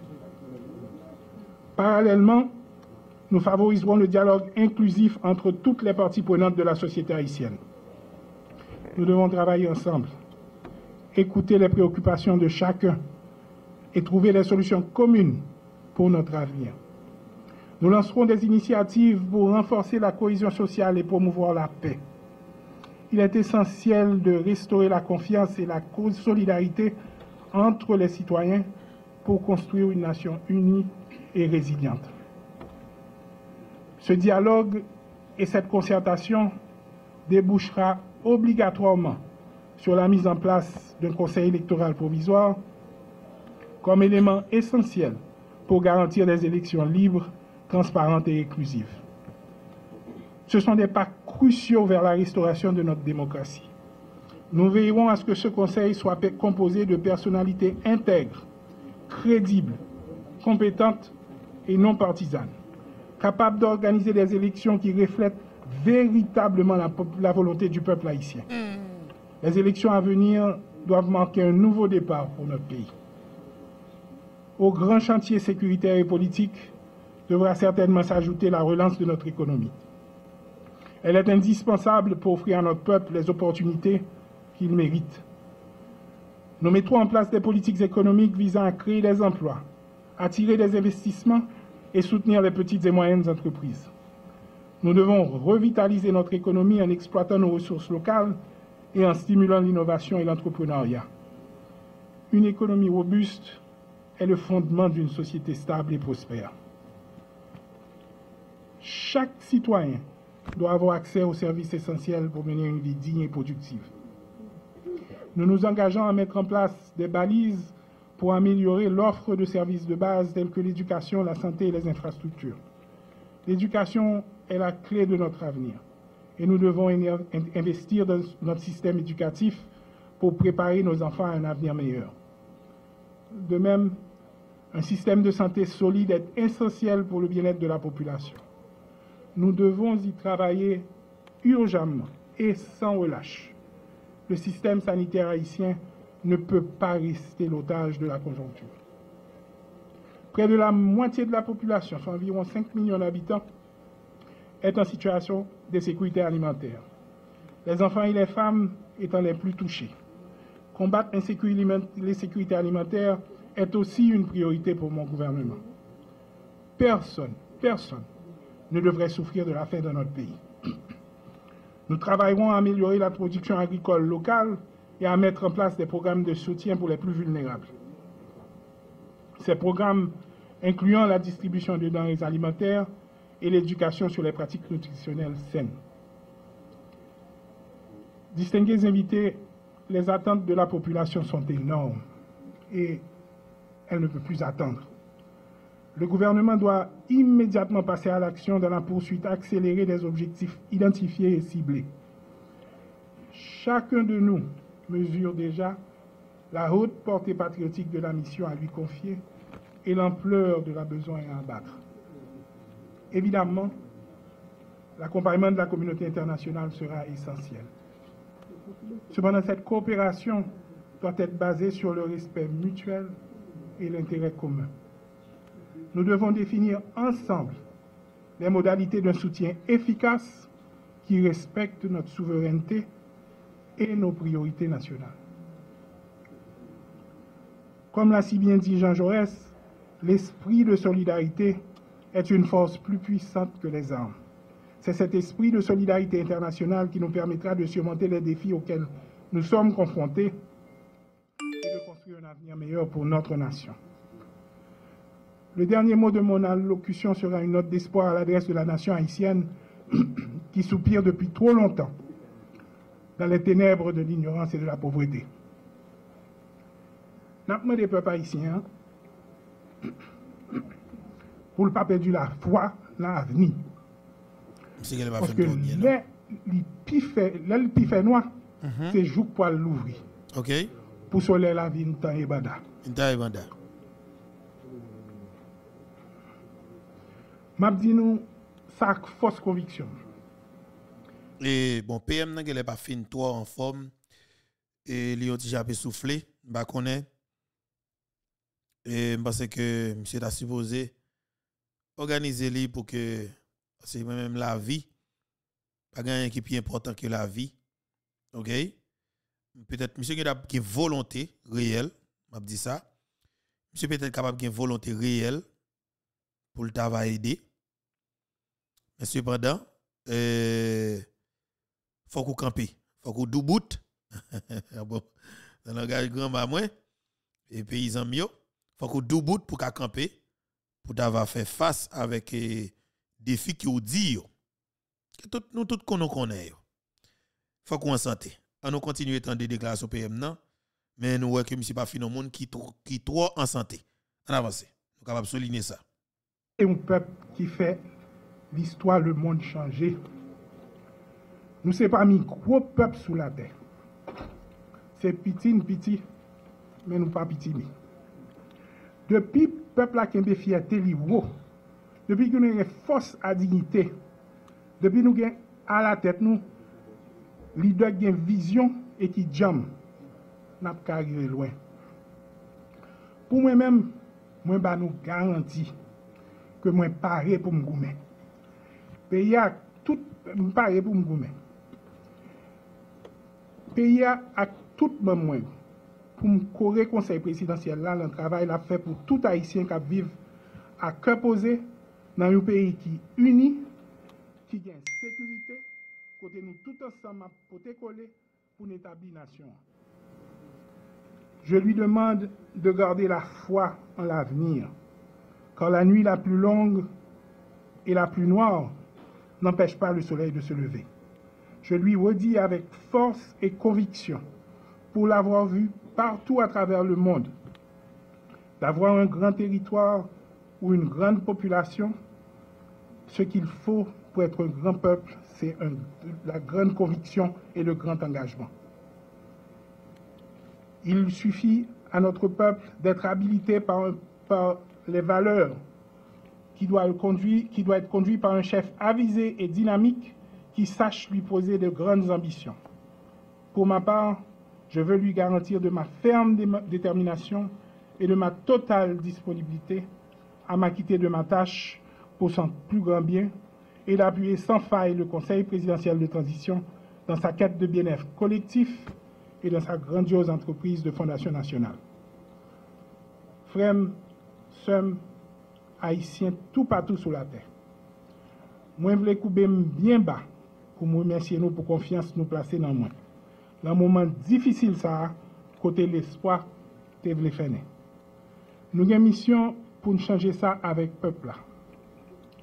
Speaker 3: Parallèlement, nous favoriserons le dialogue inclusif entre toutes les parties prenantes de la société haïtienne. Nous devons travailler ensemble, écouter les préoccupations de chacun et trouver des solutions communes pour notre avenir. Nous lancerons des initiatives pour renforcer la cohésion sociale et promouvoir la paix. Il est essentiel de restaurer la confiance et la solidarité entre les citoyens pour construire une nation unie et résiliente. Ce dialogue et cette concertation débouchera obligatoirement sur la mise en place d'un conseil électoral provisoire comme élément essentiel pour garantir des élections libres, transparentes et inclusives. Ce sont des pas cruciaux vers la restauration de notre démocratie. Nous veillerons à ce que ce conseil soit composé de personnalités intègres, crédibles, compétentes et non partisanes, capables d'organiser des élections qui reflètent véritablement la volonté du peuple haïtien. Les élections à venir doivent marquer un nouveau départ pour notre pays. Au grand chantier sécuritaire et politique devra certainement s'ajouter la relance de notre économie. Elle est indispensable pour offrir à notre peuple les opportunités qu'il mérite. Nous mettrons en place des politiques économiques visant à créer des emplois, attirer des investissements et soutenir les petites et moyennes entreprises. Nous devons revitaliser notre économie en exploitant nos ressources locales et en stimulant l'innovation et l'entrepreneuriat. Une économie robuste est le fondement d'une société stable et prospère. Chaque citoyen doit avoir accès aux services essentiels pour mener une vie digne et productive. Nous nous engageons à mettre en place des balises pour améliorer l'offre de services de base tels que l'éducation, la santé et les infrastructures. L'éducation est la clé de notre avenir et nous devons investir dans notre système éducatif pour préparer nos enfants à un avenir meilleur. De même, un système de santé solide est essentiel pour le bien-être de la population. Nous devons y travailler urgemment et sans relâche. Le système sanitaire haïtien ne peut pas rester l'otage de la conjoncture. Près de la moitié de la population, soit environ 5 millions d'habitants, est en situation d'insécurité alimentaire. Les enfants et les femmes étant les plus touchés. Combattre l'insécurité alimentaire est aussi une priorité pour mon gouvernement. Personne ne devrait souffrir de la faim dans notre pays. Nous travaillerons à améliorer la production agricole locale et à mettre en place des programmes de soutien pour les plus vulnérables. Ces programmes, incluant la distribution de denrées alimentaires, et l'éducation sur les pratiques nutritionnelles saines. Distingués invités, les attentes de la population sont énormes et elle ne peut plus attendre. Le gouvernement doit immédiatement passer à l'action dans la poursuite accélérée des objectifs identifiés et ciblés. Chacun de nous mesure déjà la haute portée patriotique de la mission à lui confier et l'ampleur de la besoin à abattre. Évidemment, l'accompagnement de la communauté internationale sera essentiel. Cependant, cette coopération doit être basée sur le respect mutuel et l'intérêt commun. Nous devons définir ensemble les modalités d'un soutien efficace qui respecte notre souveraineté et nos priorités nationales. Comme l'a si bien dit Jean Jaurès, l'esprit de solidarité est une force plus puissante que les armes. C'est cet esprit de solidarité internationale qui nous permettra de surmonter les défis auxquels nous sommes confrontés et de construire un avenir meilleur pour notre nation. Le dernier mot de mon allocution sera une note d'espoir à l'adresse de la nation haïtienne qui soupire depuis trop longtemps dans les ténèbres de l'ignorance et de la pauvreté. Nous avons des peuples haïtiens pour ne pas perdre la foi dans l'avenir. Parce que le pifé noir, c'est jour pour l'ouvrir.
Speaker 1: OK.
Speaker 3: Pour soleil la vie, temps et banda. M'a dit nous, ça a force conviction.
Speaker 1: Et bon, PM n'a pas fin toi en forme. Et lui ont déjà soufflé, bah connaît. Et parce que monsieur a supposé organiser lui pour que c'est même la vie pas rien qui est plus important que la vie. OK? Peut-être monsieur qui a une volonté réelle, m'a dit ça. Monsieur peut-être capable d'une volonté réelle pour le travail aider. Mais cependant, faut qu'on campe, faut qu'on douboute. Bon, dans le langage grand moi et paysans mieux, faut qu'on douboute pour qu'à camper pour d'avoir fait face avec défis qui ou dit que nous tous connaît. Faut qu'on en santé. On nous continue étant des déclarations PM non, mais nous voyons que monsieur pas fin au monde qui trop en santé. On avance. Nous capable souligner ça.
Speaker 3: C'est un peuple qui fait l'histoire, le monde changer. Nous ne sommes pas mis gros peuple sous la terre. C'est petit, mais nous pas petit. Depuis le peuple a une fierté libre, depuis que nous avons force à dignité, depuis que nous avons à la tête, nous, leader qui a une vision et qui jam, n'a pas arrivé loin. Pour moi-même, moi, nous garantis que moi paré pour me goumer. Pays a tout paré pour me goumer. Pays a tout moi pour me correr conseil présidentiel là, le travail l'a fait pour tout haïtien qui vivent à cœur posé dans un pays qui uni, qui gagne sécurité, côté nous tout ensemble pour te coller pour une établir nation. Je lui demande de garder la foi en l'avenir, car la nuit la plus longue et la plus noire n'empêche pas le soleil de se lever. Je lui redis avec force et conviction, pour l'avoir vu partout à travers le monde, d'avoir un grand territoire ou une grande population, ce qu'il faut pour être un grand peuple, c'est la grande conviction et le grand engagement. Il suffit à notre peuple d'être habilité par les valeurs qui doit être conduit par un chef avisé et dynamique qui sache lui poser de grandes ambitions. Pour ma part, je veux lui garantir de ma ferme détermination et de ma totale disponibilité à m'acquitter de ma tâche pour son plus grand bien et d'appuyer sans faille le Conseil présidentiel de transition dans sa quête de bien-être collectif et dans sa grandiose entreprise de fondation nationale. Frères, sœurs, haïtiens, tout partout sur la terre. Moi, je voulais couper bien bas pour me remercier nous pour confiance nous placer dans moi. Dans un moment difficile, ça, côté l'espoir, tu voulais faire. Nous avons une mission pour changer ça avec le peuple.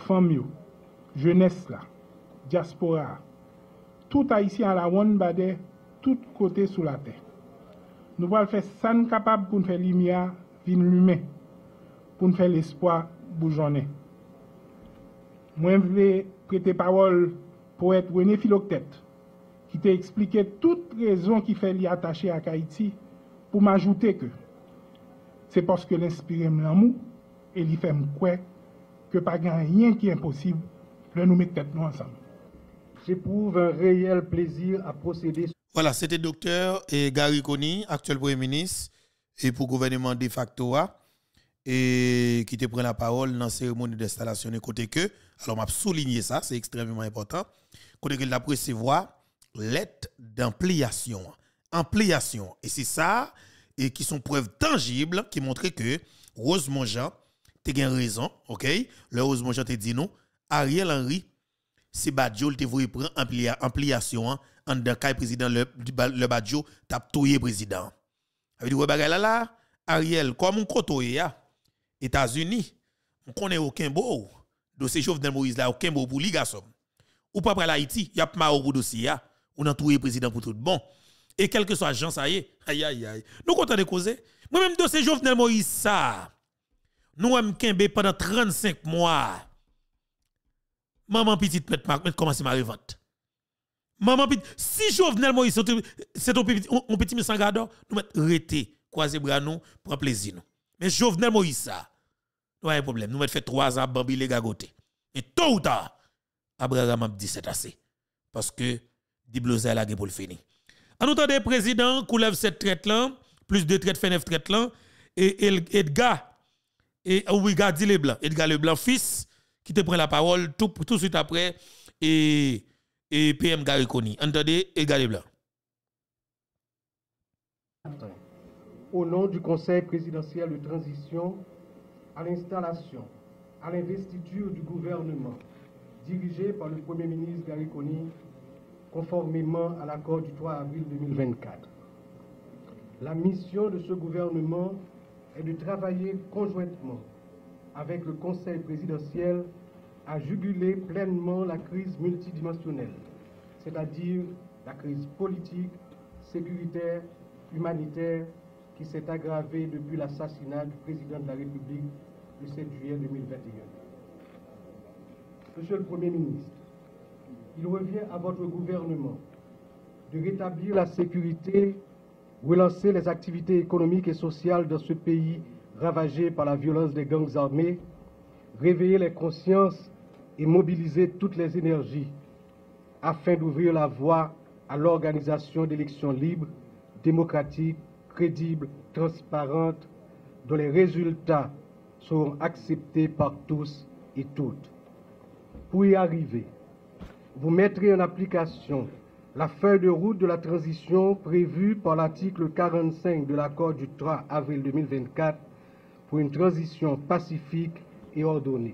Speaker 3: femmes, jeunesse là, diaspora, tout haïtien à la one bade, tout côté sous la terre. Nous allons faire ça capable pour nous faire lumière, vin lumière, pour nous faire l'espoir bourgeonner. Moi, je voulais prêter parole poète René Philoctète, qui t'a expliqué toute raison qui fait l'y attacher à Haïti, pour m'ajouter que c'est parce que l'inspiré l'amour et l'y fait me croire que pas rien qui est impossible, de nous mettre tête nous ensemble.
Speaker 4: J'éprouve un réel plaisir à procéder.
Speaker 1: Voilà, c'était docteur Gary Coney, actuel Premier ministre, et pour le gouvernement de facto, et qui te prend la parole dans la cérémonie d'installation de côté que, alors m'a souligné ça, c'est extrêmement important, côté que la recevoir lettre d'ampliation, et c'est ça, et qui sont preuves tangibles, qui montrent que Rosemont Jean, tu as raison, ok, le Rosemont Jean te dit non, Ariel Henry, c'est Badjo, te voulait prendre ampliation, en dans le président, le Badjo, t'a touillé président. Avec dit, là, Ariel, comme on côtoie, États-Unis, on connaît aucun beau dossier Jovenel Moïse là, aucun beau pour les garçons. Ou pas pour l'Haïti, il y a pas au dossier, on a touillé président pour tout bon. Et quel que soit Jean, ça y est, aïe. Nous comptons de causer. Moi-même, dossier Jovenel Moïse, ça, nous avons kembe pendant 35 mois. Maman petite met commencer ma revente. Maman petite, si Jovenel Moïse, c'est ton petit monsieur Sangado, nous mettons arrêter, croiser bras nous, prendre plaisir nous. Mais Jovenel Moïse, ça, nous avons un problème. Nous mettons fait 3 ans, Bambi les gagoté. Et tôt ou tard, Abraham a dit c'est assez. Parce que, Dibloza la pour le finir. En autant des présidents, qui lève cette traite là, plus de traite, fait 9 traite là, et Edgar, Edgar Leblanc, fils, qui te prend la parole tout de suite après, et PM Gary Coney. Entendez, Edgar Leblanc.
Speaker 4: Au nom du Conseil présidentiel de transition, à l'installation, à l'investiture du gouvernement, dirigé par le Premier ministre Gary Coney, conformément à l'accord du 3 avril 2024. La mission de ce gouvernement est de travailler conjointement avec le Conseil présidentiel à juguler pleinement la crise multidimensionnelle, c'est-à-dire la crise politique, sécuritaire, humanitaire, qui s'est aggravée depuis l'assassinat du président de la République le 7 juillet 2021. Monsieur le Premier ministre, il revient à votre gouvernement de rétablir la sécurité, relancer les activités économiques et sociales dans ce pays ravagé par la violence des gangs armés, réveiller les consciences et mobiliser toutes les énergies afin d'ouvrir la voie à l'organisation d'élections libres, démocratiques, crédibles, transparentes, dont les résultats seront acceptés par tous et toutes. Pour y arriver, vous mettrez en application la feuille de route de la transition prévue par l'article 45 de l'accord du 3 avril 2024 pour une transition pacifique et ordonnée.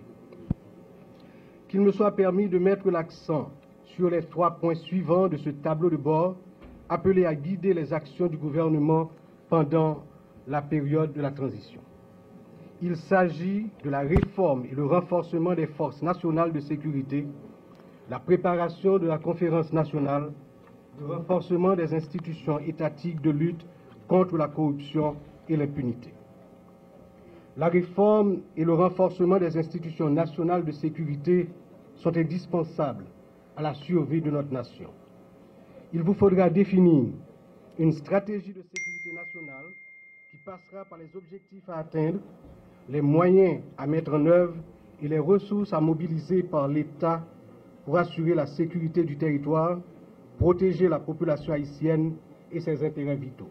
Speaker 4: Qu'il me soit permis de mettre l'accent sur les 3 points suivants de ce tableau de bord appelé à guider les actions du gouvernement pendant la période de la transition. Il s'agit de la réforme et le renforcement des forces nationales de sécurité, la préparation de la conférence nationale, le renforcement des institutions étatiques de lutte contre la corruption et l'impunité. La réforme et le renforcement des institutions nationales de sécurité sont indispensables à la survie de notre nation. Il vous faudra définir une stratégie de sécurité nationale qui passera par les objectifs à atteindre, les moyens à mettre en œuvre et les ressources à mobiliser par l'État pour assurer la sécurité du territoire, protéger la population haïtienne et ses intérêts vitaux.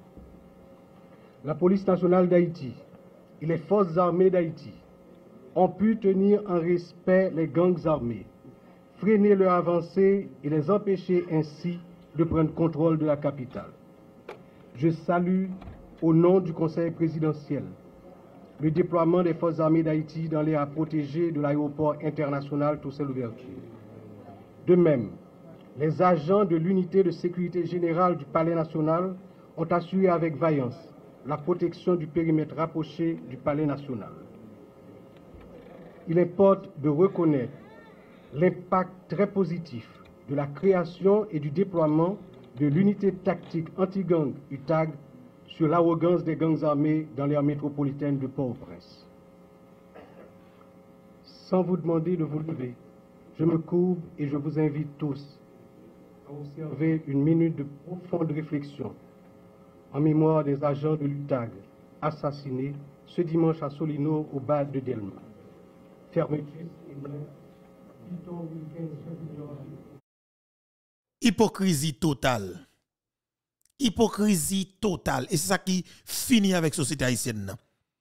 Speaker 4: La police nationale d'Haïti et les forces armées d'Haïti ont pu tenir en respect les gangs armés, freiner leur avancée et les empêcher ainsi de prendre contrôle de la capitale. Je salue, au nom du Conseil présidentiel, le déploiement des forces armées d'Haïti dans l'aire protégée de l'aéroport international Toussaint-Louverture. De même, les agents de l'unité de sécurité générale du Palais national ont assuré avec vaillance la protection du périmètre rapproché du Palais national. Il importe de reconnaître l'impact très positif de la création et du déploiement de l'unité tactique anti-gang UTAG sur l'arrogance des gangs armés dans l'aire métropolitaine de Port-au-Prince. Sans vous demander de vous lever, je me courbe et je vous invite tous à observer une minute de profonde réflexion en mémoire des agents de l'UTAG assassinés ce dimanche à Solino au bal de Delma. Fermeture et
Speaker 1: hypocrisie totale. Hypocrisie totale. Et c'est ça qui finit avec la société haïtienne.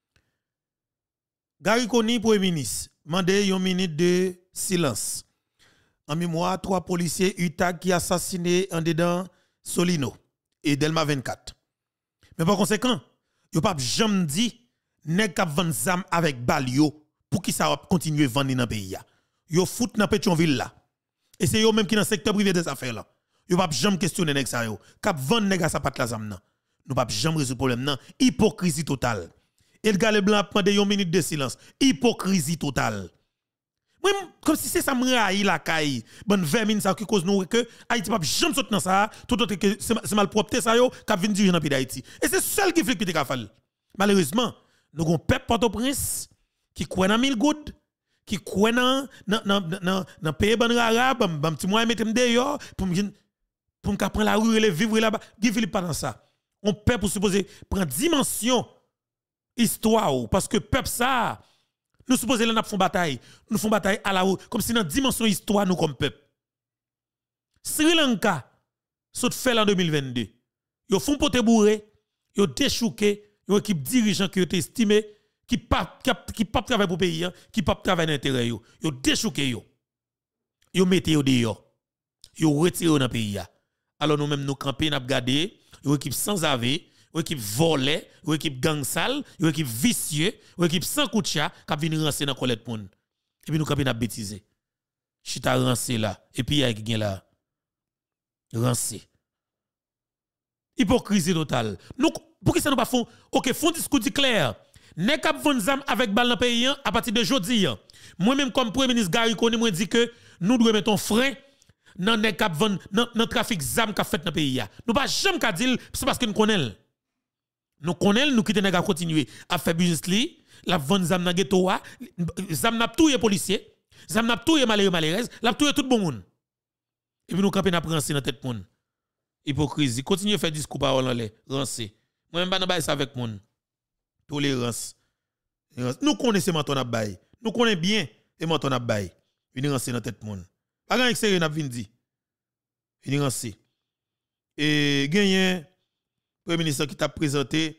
Speaker 1: Gary Koni, Premier ministre, mandé une minute de silence. En mémoire, 3 policiers UTAG qui assassinés en dedans Solino et Delma 24. Mais par conséquent, yo pas jamais dit nèg k'ap vendre zam avec balio pour qui ça va continuer vendre dans pays. Yo fout dans Pétionville là. Et c'est yo même qui dans secteur privé des affaires là. Yo pas jamais questionner nèg ça yo. K'ap vendre nèg à sa patte la zam nan. Nous pas jamais résoudre problème nan. Hypocrisie totale. Et le gars le blanc prend une minute de silence. Hypocrisie totale. Comme si c'est ça me raille la caille. Bonne 20 minutes ça qui cause nous que Haïti pas jamais sortir dans ça, tout autre que c'est mal propre ça yo qu'a venir diriger dans pays d'Haïti. Et c'est seul qui fait que te fall. Malheureusement, nous avons peuple Port-au-Prince qui croit dans 1000 good, qui croit dans pays ban rara, bam petit moi mettre dehors pour me prendre la rue et vivre là-bas. Guy Philippe pas dans ça. On peuple pour supposer prendre dimension histoire parce que peuple ça nous supposons là font bataille. Nous font bataille à la haut. Comme si dans la dimension histoire, nous comme peuple. Sri Lanka, saute fait en 2022. Ils font pote bourré, ils déchouqué, une équipe dirigeant qui ont estimé, qui pas travailler pour le pays, qui pas travailler dans l'intérêt. Ils déchouqué, ils mettent dehors. Ils retiré dans le pays. Alors nous-mêmes, nous camper, nous regardé, une équipe sans avis. Une équipe volée, une équipe gang sale, une équipe vicieux, une équipe sans coup de chat qui vient rancer dans colette moun. Et puis nous camper n'a bêtiser. Chita rancer là et puis il y a qui là rancer. Hypocrisie totale. Nous pour que ça nous pas font OK, font discours clair. N'est cap vendre zam avec balle dans pays à partir de jodi. Moi même comme premier ministre Gary Koni moi dit que nous devons mettre un frein dans n'est cap vendre dans trafic zam qu'a fait dans pays. Nous pas jamais ka dire c'est parce que nous connaissons. Nous connaissons, nous quittons à continuer à faire business li, la vendre zam nan ghetto wa, zam n'a tout les policiers, zam n'a tout les malheureux, la tout tout bon monde. Et puis nous camper n'a prancer dans tête monde. Hypocrisie, continuez à faire discours parole en l'air, rancer. Moi même pas nan bay ça avec monde. Tolérance. Nous connaissons menton n'a bay. Nous connaissons bien et menton n'a bay. Vini rancer dans tête monde. Pas grand extérieur n'a vinn di. Vini rancer. Et gagné Premier ministre qui t'a présenté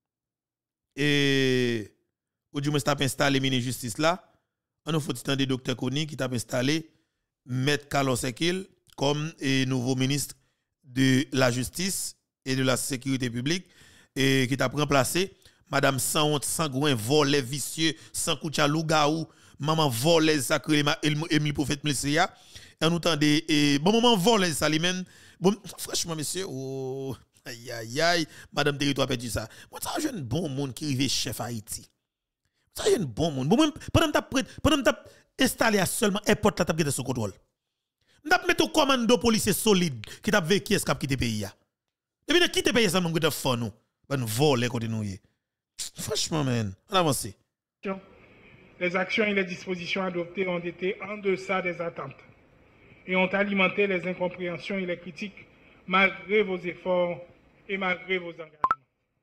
Speaker 1: et ou du moins t'a installé ministre justice là, on a fait des docteur Koni qui t'a installé Maître Carlos Sekil comme nouveau ministre de la justice et de la sécurité publique et qui t'a remplacé madame sans honte, sans goin, volé vicieux, sans koucha lougaou, maman volé sacré Emile Prophète Mlissia et on entendait bon moment volé ça lui même bon franchement monsieur oh aïe aïe aïe, madame territoire perdu ça. Moi ça jeune bon monde qui rive chef Haïti. Ça jeune bon monde. Bon pendant t'a installé à seulement airport là t'a gardé sous contrôle. M't'a mettre au commando policier solide qui t'a vécu escape quitter pays là. Et puis quitter pays ça m'goutte fort nous. Ben voler côté nous. Franchement man, on avance.
Speaker 3: Les actions et les dispositions adoptées ont été en deçà des attentes et ont alimenté les incompréhensions et les critiques malgré vos efforts et malgré vos engagements.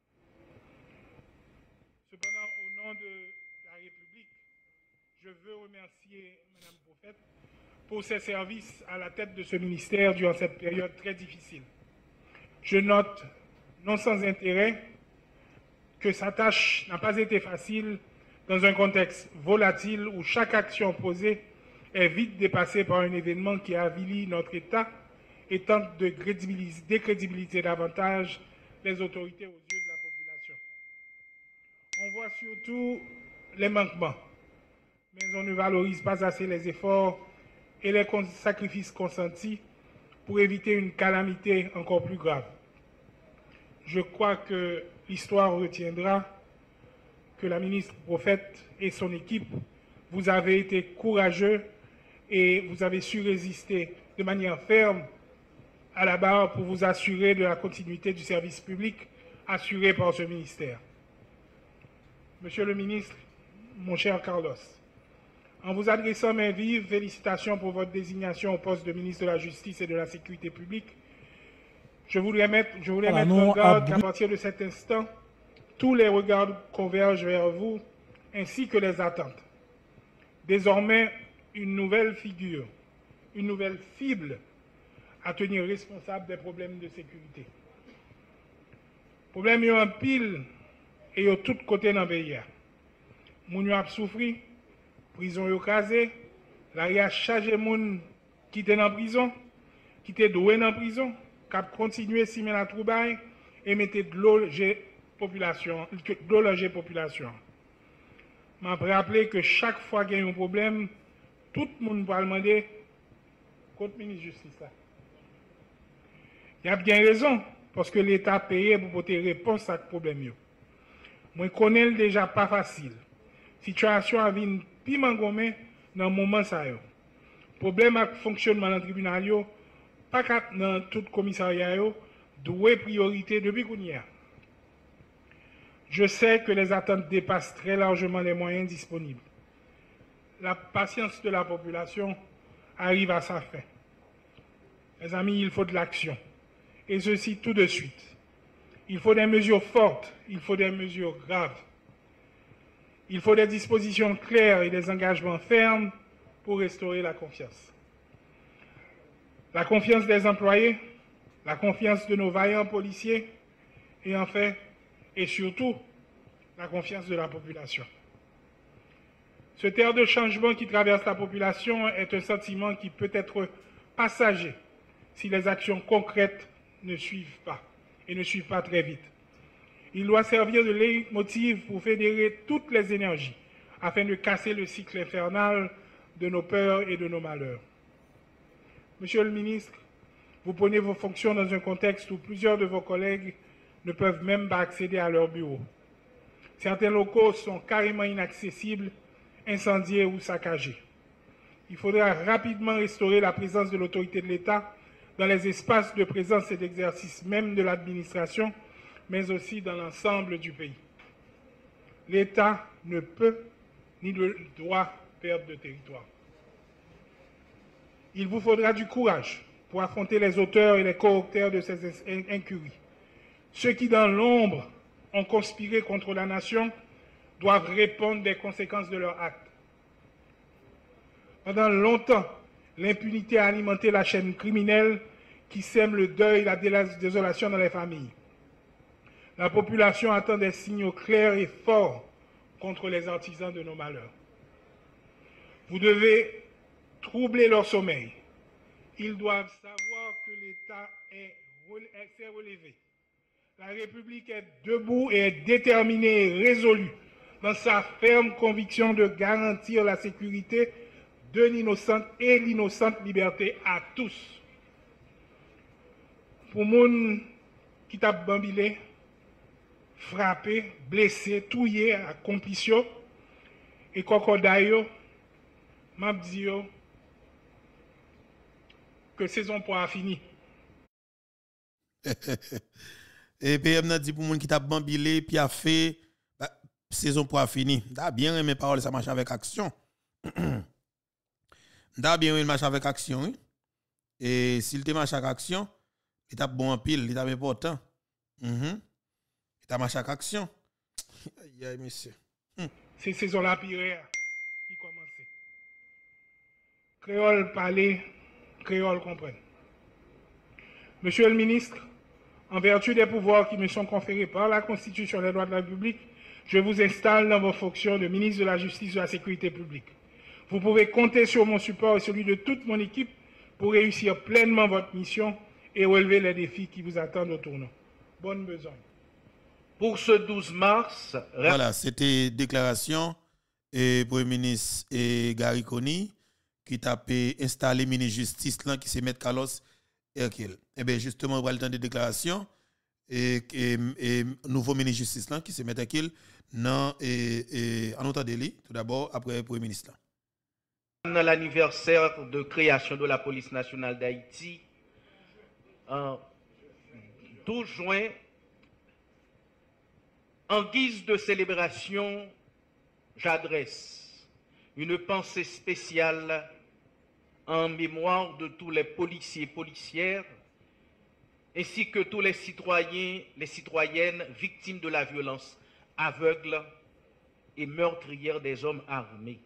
Speaker 3: Cependant, au nom de la République, je veux remercier Mme Prophète pour ses services à la tête de ce ministère durant cette période très difficile. Je note, non sans intérêt, que sa tâche n'a pas été facile dans un contexte volatile où chaque action posée est vite dépassée par un événement qui avilit notre État et tente de décrédibiliser davantage les autorités aux yeux de la population. On voit surtout les manquements, mais on ne valorise pas assez les efforts et les sacrifices consentis pour éviter une calamité encore plus grave. Je crois que l'histoire retiendra que la ministre Prophète et son équipe, vous avez été courageux et vous avez su résister de manière ferme à la barre pour vous assurer de la continuité du service public assuré par ce ministère. Monsieur le ministre, mon cher Carlos, en vous adressant mes vives félicitations pour votre désignation au poste de ministre de la Justice et de la Sécurité publique, je voulais mettre en garde qu'à partir de cet instant, tous les regards convergent vers vous, ainsi que les attentes. Désormais, une nouvelle figure, une nouvelle cible à tenir responsable des problèmes de sécurité. Problème en pile et de tous côtés dans le pays. Moun a souffri, prison yo krasé, la y a chargé moun qui était dans prison, qui était doué dans prison, qui a continué simer la troubaille et mettait de l'eau population, m'a rappelé que chaque fois qu'il y a un problème, tout le monde va demander contre le ministre de la Justice. Il y a bien raison, parce que l'État a payé pour porter réponse à ce problème. Moi, je connais déjà pas facile. La situation a vu piment gommé dans le moment ça. Problème avec le fonctionnement dans le tribunal, pas dans tout le commissariat, doit priorité depuis qu'on y a. Je sais que les attentes dépassent très largement les moyens disponibles. La patience de la population arrive à sa fin. Mes amis, il faut de l'action. Et ceci tout de suite. Il faut des mesures fortes, il faut des mesures graves. Il faut des dispositions claires et des engagements fermes pour restaurer la confiance. La confiance des employés, la confiance de nos vaillants policiers et enfin, et surtout, la confiance de la population. Ce terre de changement qui traverse la population est un sentiment qui peut être passager si les actions concrètes ne suivent pas, et ne suivent pas très vite. Il doit servir de leitmotiv pour fédérer toutes les énergies afin de casser le cycle infernal de nos peurs et de nos malheurs. Monsieur le ministre, vous prenez vos fonctions dans un contexte où plusieurs de vos collègues ne peuvent même pas accéder à leur bureau. Certains locaux sont carrément inaccessibles, incendiés ou saccagés. Il faudra rapidement restaurer la présence de l'autorité de l'État dans les espaces de présence et d'exercice même de l'administration, mais aussi dans l'ensemble du pays. L'État ne peut ni ne doit perdre de territoire. Il vous faudra du courage pour affronter les auteurs et les co-auteurs de ces incuries. Ceux qui, dans l'ombre, ont conspiré contre la nation doivent répondre des conséquences de leurs actes. Pendant longtemps, l'impunité a alimenté la chaîne criminelle qui sème le deuil et la désolation dans les familles. La population attend des signaux clairs et forts contre les artisans de nos malheurs. Vous devez troubler leur sommeil. Ils doivent savoir que l'État s'est relevé. La République est debout et est déterminée et résolue dans sa ferme conviction de garantir la sécurité de l'innocente et l'innocente liberté à tous. Pour les gens qui t'a bambilé, frappé, blessé, touillé à complicien et cocodayo, m'a dit que saison pour a fini.
Speaker 1: Et PM n'a dit pour moun qui t'a bambilé puis a fait saison pour a fini. T'as bien aimé parole ça marche avec action. T'as bien aimé marche avec action. Oui? Et s'il te marche avec action, il t'a bon en pile, il t'a important. Il t'a marche avec action. Aïe monsieur.
Speaker 3: C'est saison la pire qui commence. Créole parler, créole comprendre. Monsieur le ministre, en vertu des pouvoirs qui me sont conférés par la Constitution des droits de la République, je vous installe dans vos fonctions de ministre de la Justice et de la Sécurité publique. Vous pouvez compter sur mon support et celui de toute mon équipe pour réussir pleinement votre mission et relever les défis qui vous attendent au tournant. Bonne besogne.
Speaker 5: Pour ce 12 mars...
Speaker 1: Voilà, c'était déclaration et Premier ministre et Gary Coney qui t'a installé ministre justice là qui c'est Maître Carlos Hercule. Et bien justement, on va le temps de déclaration et nouveau ministre justice là qui c'est Maître Hercule non et en autant délit tout d'abord après Premier ministre là.
Speaker 5: l'anniversaire de création de la police nationale d'Haïti, en 12 juin, en guise de célébration, j'adresse une pensée spéciale en mémoire de tous les policiers et policières, ainsi que tous les citoyens, les citoyennes victimes de la violence aveugle et meurtrière des hommes armés.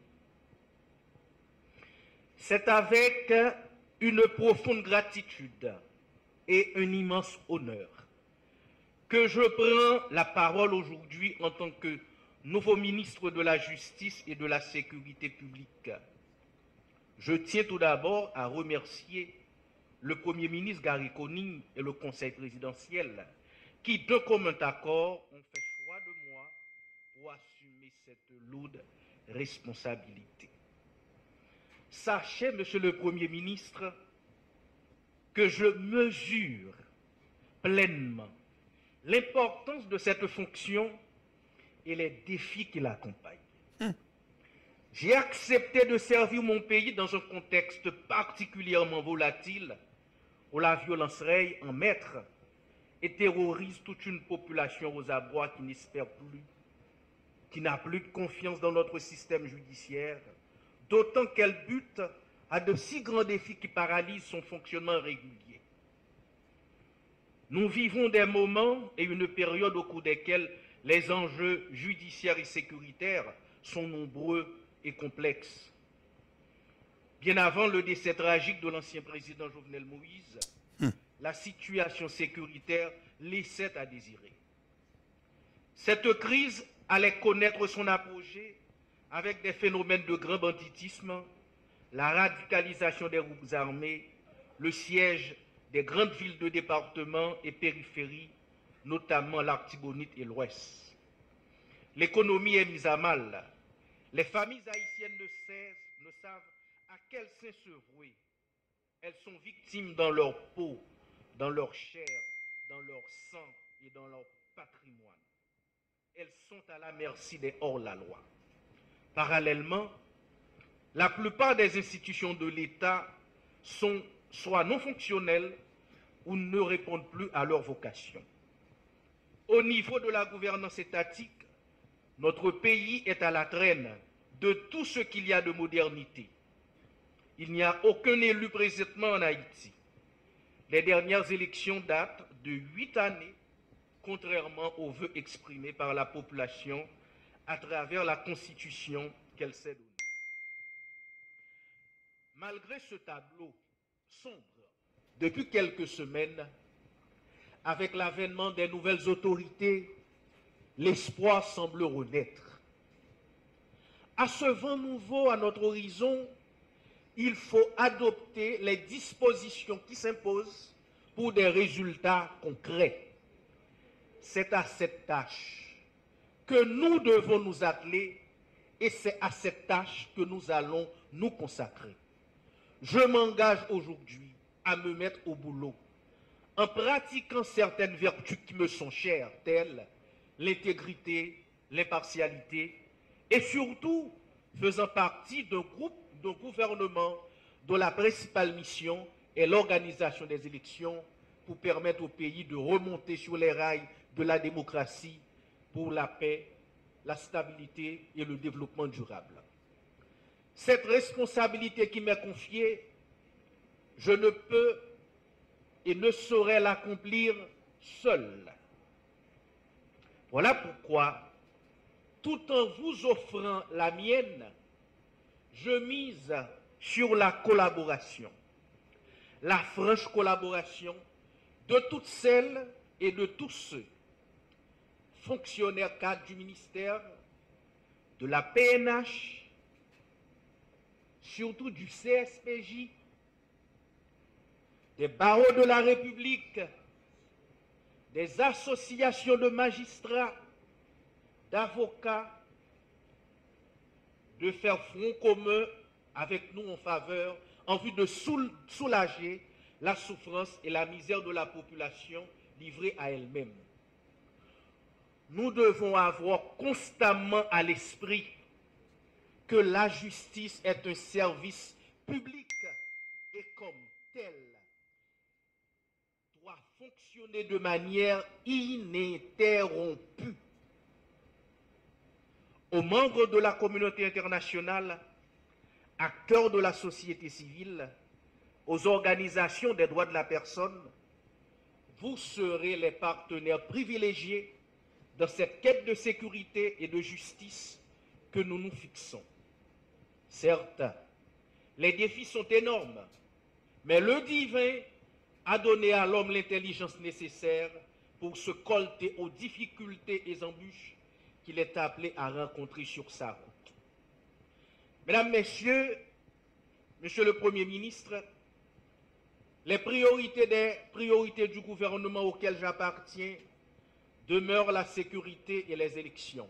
Speaker 5: C'est avec une profonde gratitude et un immense honneur que je prends la parole aujourd'hui en tant que nouveau ministre de la Justice et de la Sécurité publique. Je tiens tout d'abord à remercier le Premier ministre Gary Conille et le Conseil présidentiel qui, de commun accord, ont fait choix de moi pour assumer cette lourde responsabilité. Sachez, Monsieur le Premier ministre, que je mesure pleinement l'importance de cette fonction et les défis qui l'accompagnent. J'ai accepté de servir mon pays dans un contexte particulièrement volatile où la violence règne en maître et terrorise toute une population aux abois qui n'espère plus, qui n'a plus de confiance dans notre système judiciaire, d'autant qu'elle bute à de si grands défis qui paralysent son fonctionnement régulier. Nous vivons des moments et une période au cours desquels les enjeux judiciaires et sécuritaires sont nombreux et complexes. Bien avant le décès tragique de l'ancien président Jovenel Moïse, la situation sécuritaire laissait à désirer. Cette crise allait connaître son apogée avec des phénomènes de grand banditisme, la radicalisation des groupes armés, le siège des grandes villes de département et périphéries, notamment l'Artibonite et l'Ouest. L'économie est mise à mal. Les familles haïtiennes ne savent à quel sein se vouer. Elles sont victimes dans leur peau, dans leur chair, dans leur sang et dans leur patrimoine. Elles sont à la merci des hors-la-loi. Parallèlement, la plupart des institutions de l'État sont soit non fonctionnelles ou ne répondent plus à leur vocation. Au niveau de la gouvernance étatique, notre pays est à la traîne de tout ce qu'il y a de modernité. Il n'y a aucun élu présentement en Haïti. Les dernières élections datent de 8 années, contrairement aux vœux exprimés par la population à travers la Constitution qu'elle s'est donnée. Malgré ce tableau sombre, depuis quelques semaines, avec l'avènement des nouvelles autorités, l'espoir semble renaître. À ce vent nouveau à notre horizon, il faut adopter les dispositions qui s'imposent pour des résultats concrets. C'est à cette tâche que nous devons nous atteler et c'est à cette tâche que nous allons nous consacrer. Je m'engage aujourd'hui à me mettre au boulot en pratiquant certaines vertus qui me sont chères, telles l'intégrité, l'impartialité et surtout faisant partie d'un gouvernement dont la principale mission est l'organisation des élections pour permettre au pays de remonter sur les rails de la démocratie pour la paix, la stabilité et le développement durable. Cette responsabilité qui m'est confiée, je ne peux et ne saurais l'accomplir seul. Voilà pourquoi, tout en vous offrant la mienne, je mise sur la collaboration, la franche collaboration de toutes celles et de tous ceux, fonctionnaires cadres du ministère, de la PNH, surtout du CSPJ, des barreaux de la République, des associations de magistrats, d'avocats, de faire front commun avec nous en vue de soulager la souffrance et la misère de la population livrée à elle-même. Nous devons avoir constamment à l'esprit que la justice est un service public et comme tel doit fonctionner de manière ininterrompue. Aux membres de la communauté internationale, acteurs de la société civile, aux organisations des droits de la personne, vous serez les partenaires privilégiés dans cette quête de sécurité et de justice que nous nous fixons. Certes, les défis sont énormes, mais le divin a donné à l'homme l'intelligence nécessaire pour se colter aux difficultés et embûches qu'il est appelé à rencontrer sur sa route. Mesdames, Messieurs, Monsieur le Premier ministre, les priorités du gouvernement auquel j'appartiens demeurent la sécurité et les élections.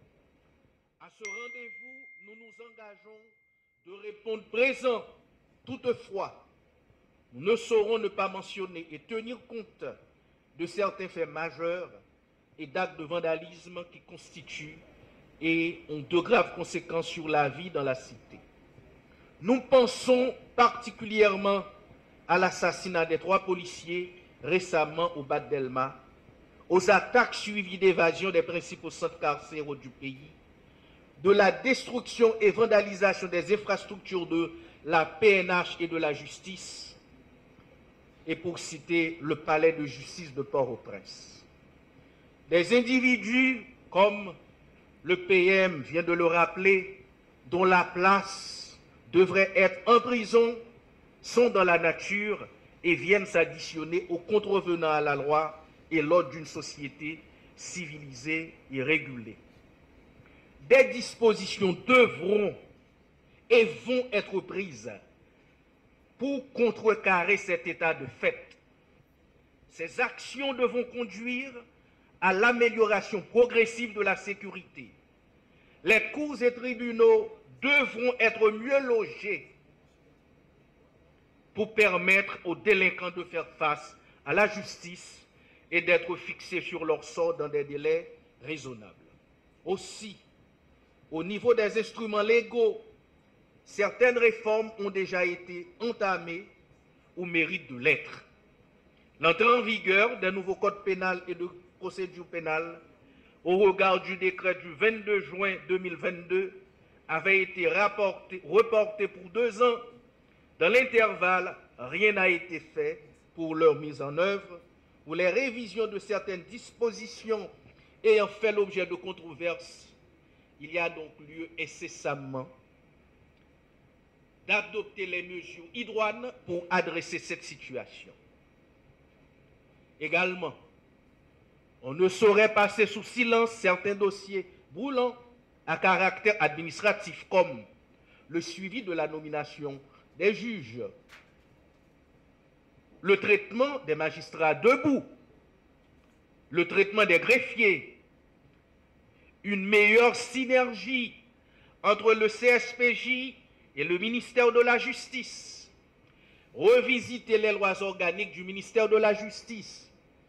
Speaker 5: À ce rendez-vous, nous nous engageons de répondre présent. Toutefois, nous ne saurons ne pas mentionner et tenir compte de certains faits majeurs et d'actes de vandalisme qui constituent et ont de graves conséquences sur la vie dans la cité. Nous pensons particulièrement à l'assassinat des 3 policiers récemment au Bad Delma, aux attaques suivies d'évasion des principaux centres carcéraux du pays, de la destruction et vandalisation des infrastructures de la PNH et de la justice, et pour citer le palais de justice de Port-au-Prince. Des individus, comme le PM vient de le rappeler, dont la place devrait être en prison, sont dans la nature et viennent s'additionner aux contrevenants à la loi et l'ordre d'une société civilisée et régulée. Des dispositions devront et vont être prises pour contrecarrer cet état de fait. Ces actions devront conduire à l'amélioration progressive de la sécurité. Les cours et tribunaux devront être mieux logés pour permettre aux délinquants de faire face à la justice et d'être fixés sur leur sort dans des délais raisonnables. Aussi, au niveau des instruments légaux, certaines réformes ont déjà été entamées ou méritent de l'être. L'entrée en vigueur des nouveaux codes pénals et de procédure pénale au regard du décret du 22 juin 2022 avait été reportée pour 2 ans. Dans l'intervalle, rien n'a été fait pour leur mise en œuvre ou les révisions de certaines dispositions ayant fait l'objet de controverses. Il y a donc lieu incessamment d'adopter les mesures idoines pour adresser cette situation. Également, on ne saurait passer sous silence certains dossiers brûlants à caractère administratif comme le suivi de la nomination des juges, le traitement des magistrats debout, le traitement des greffiers, une meilleure synergie entre le CSPJ et le ministère de la Justice, revisiter les lois organiques du ministère de la Justice,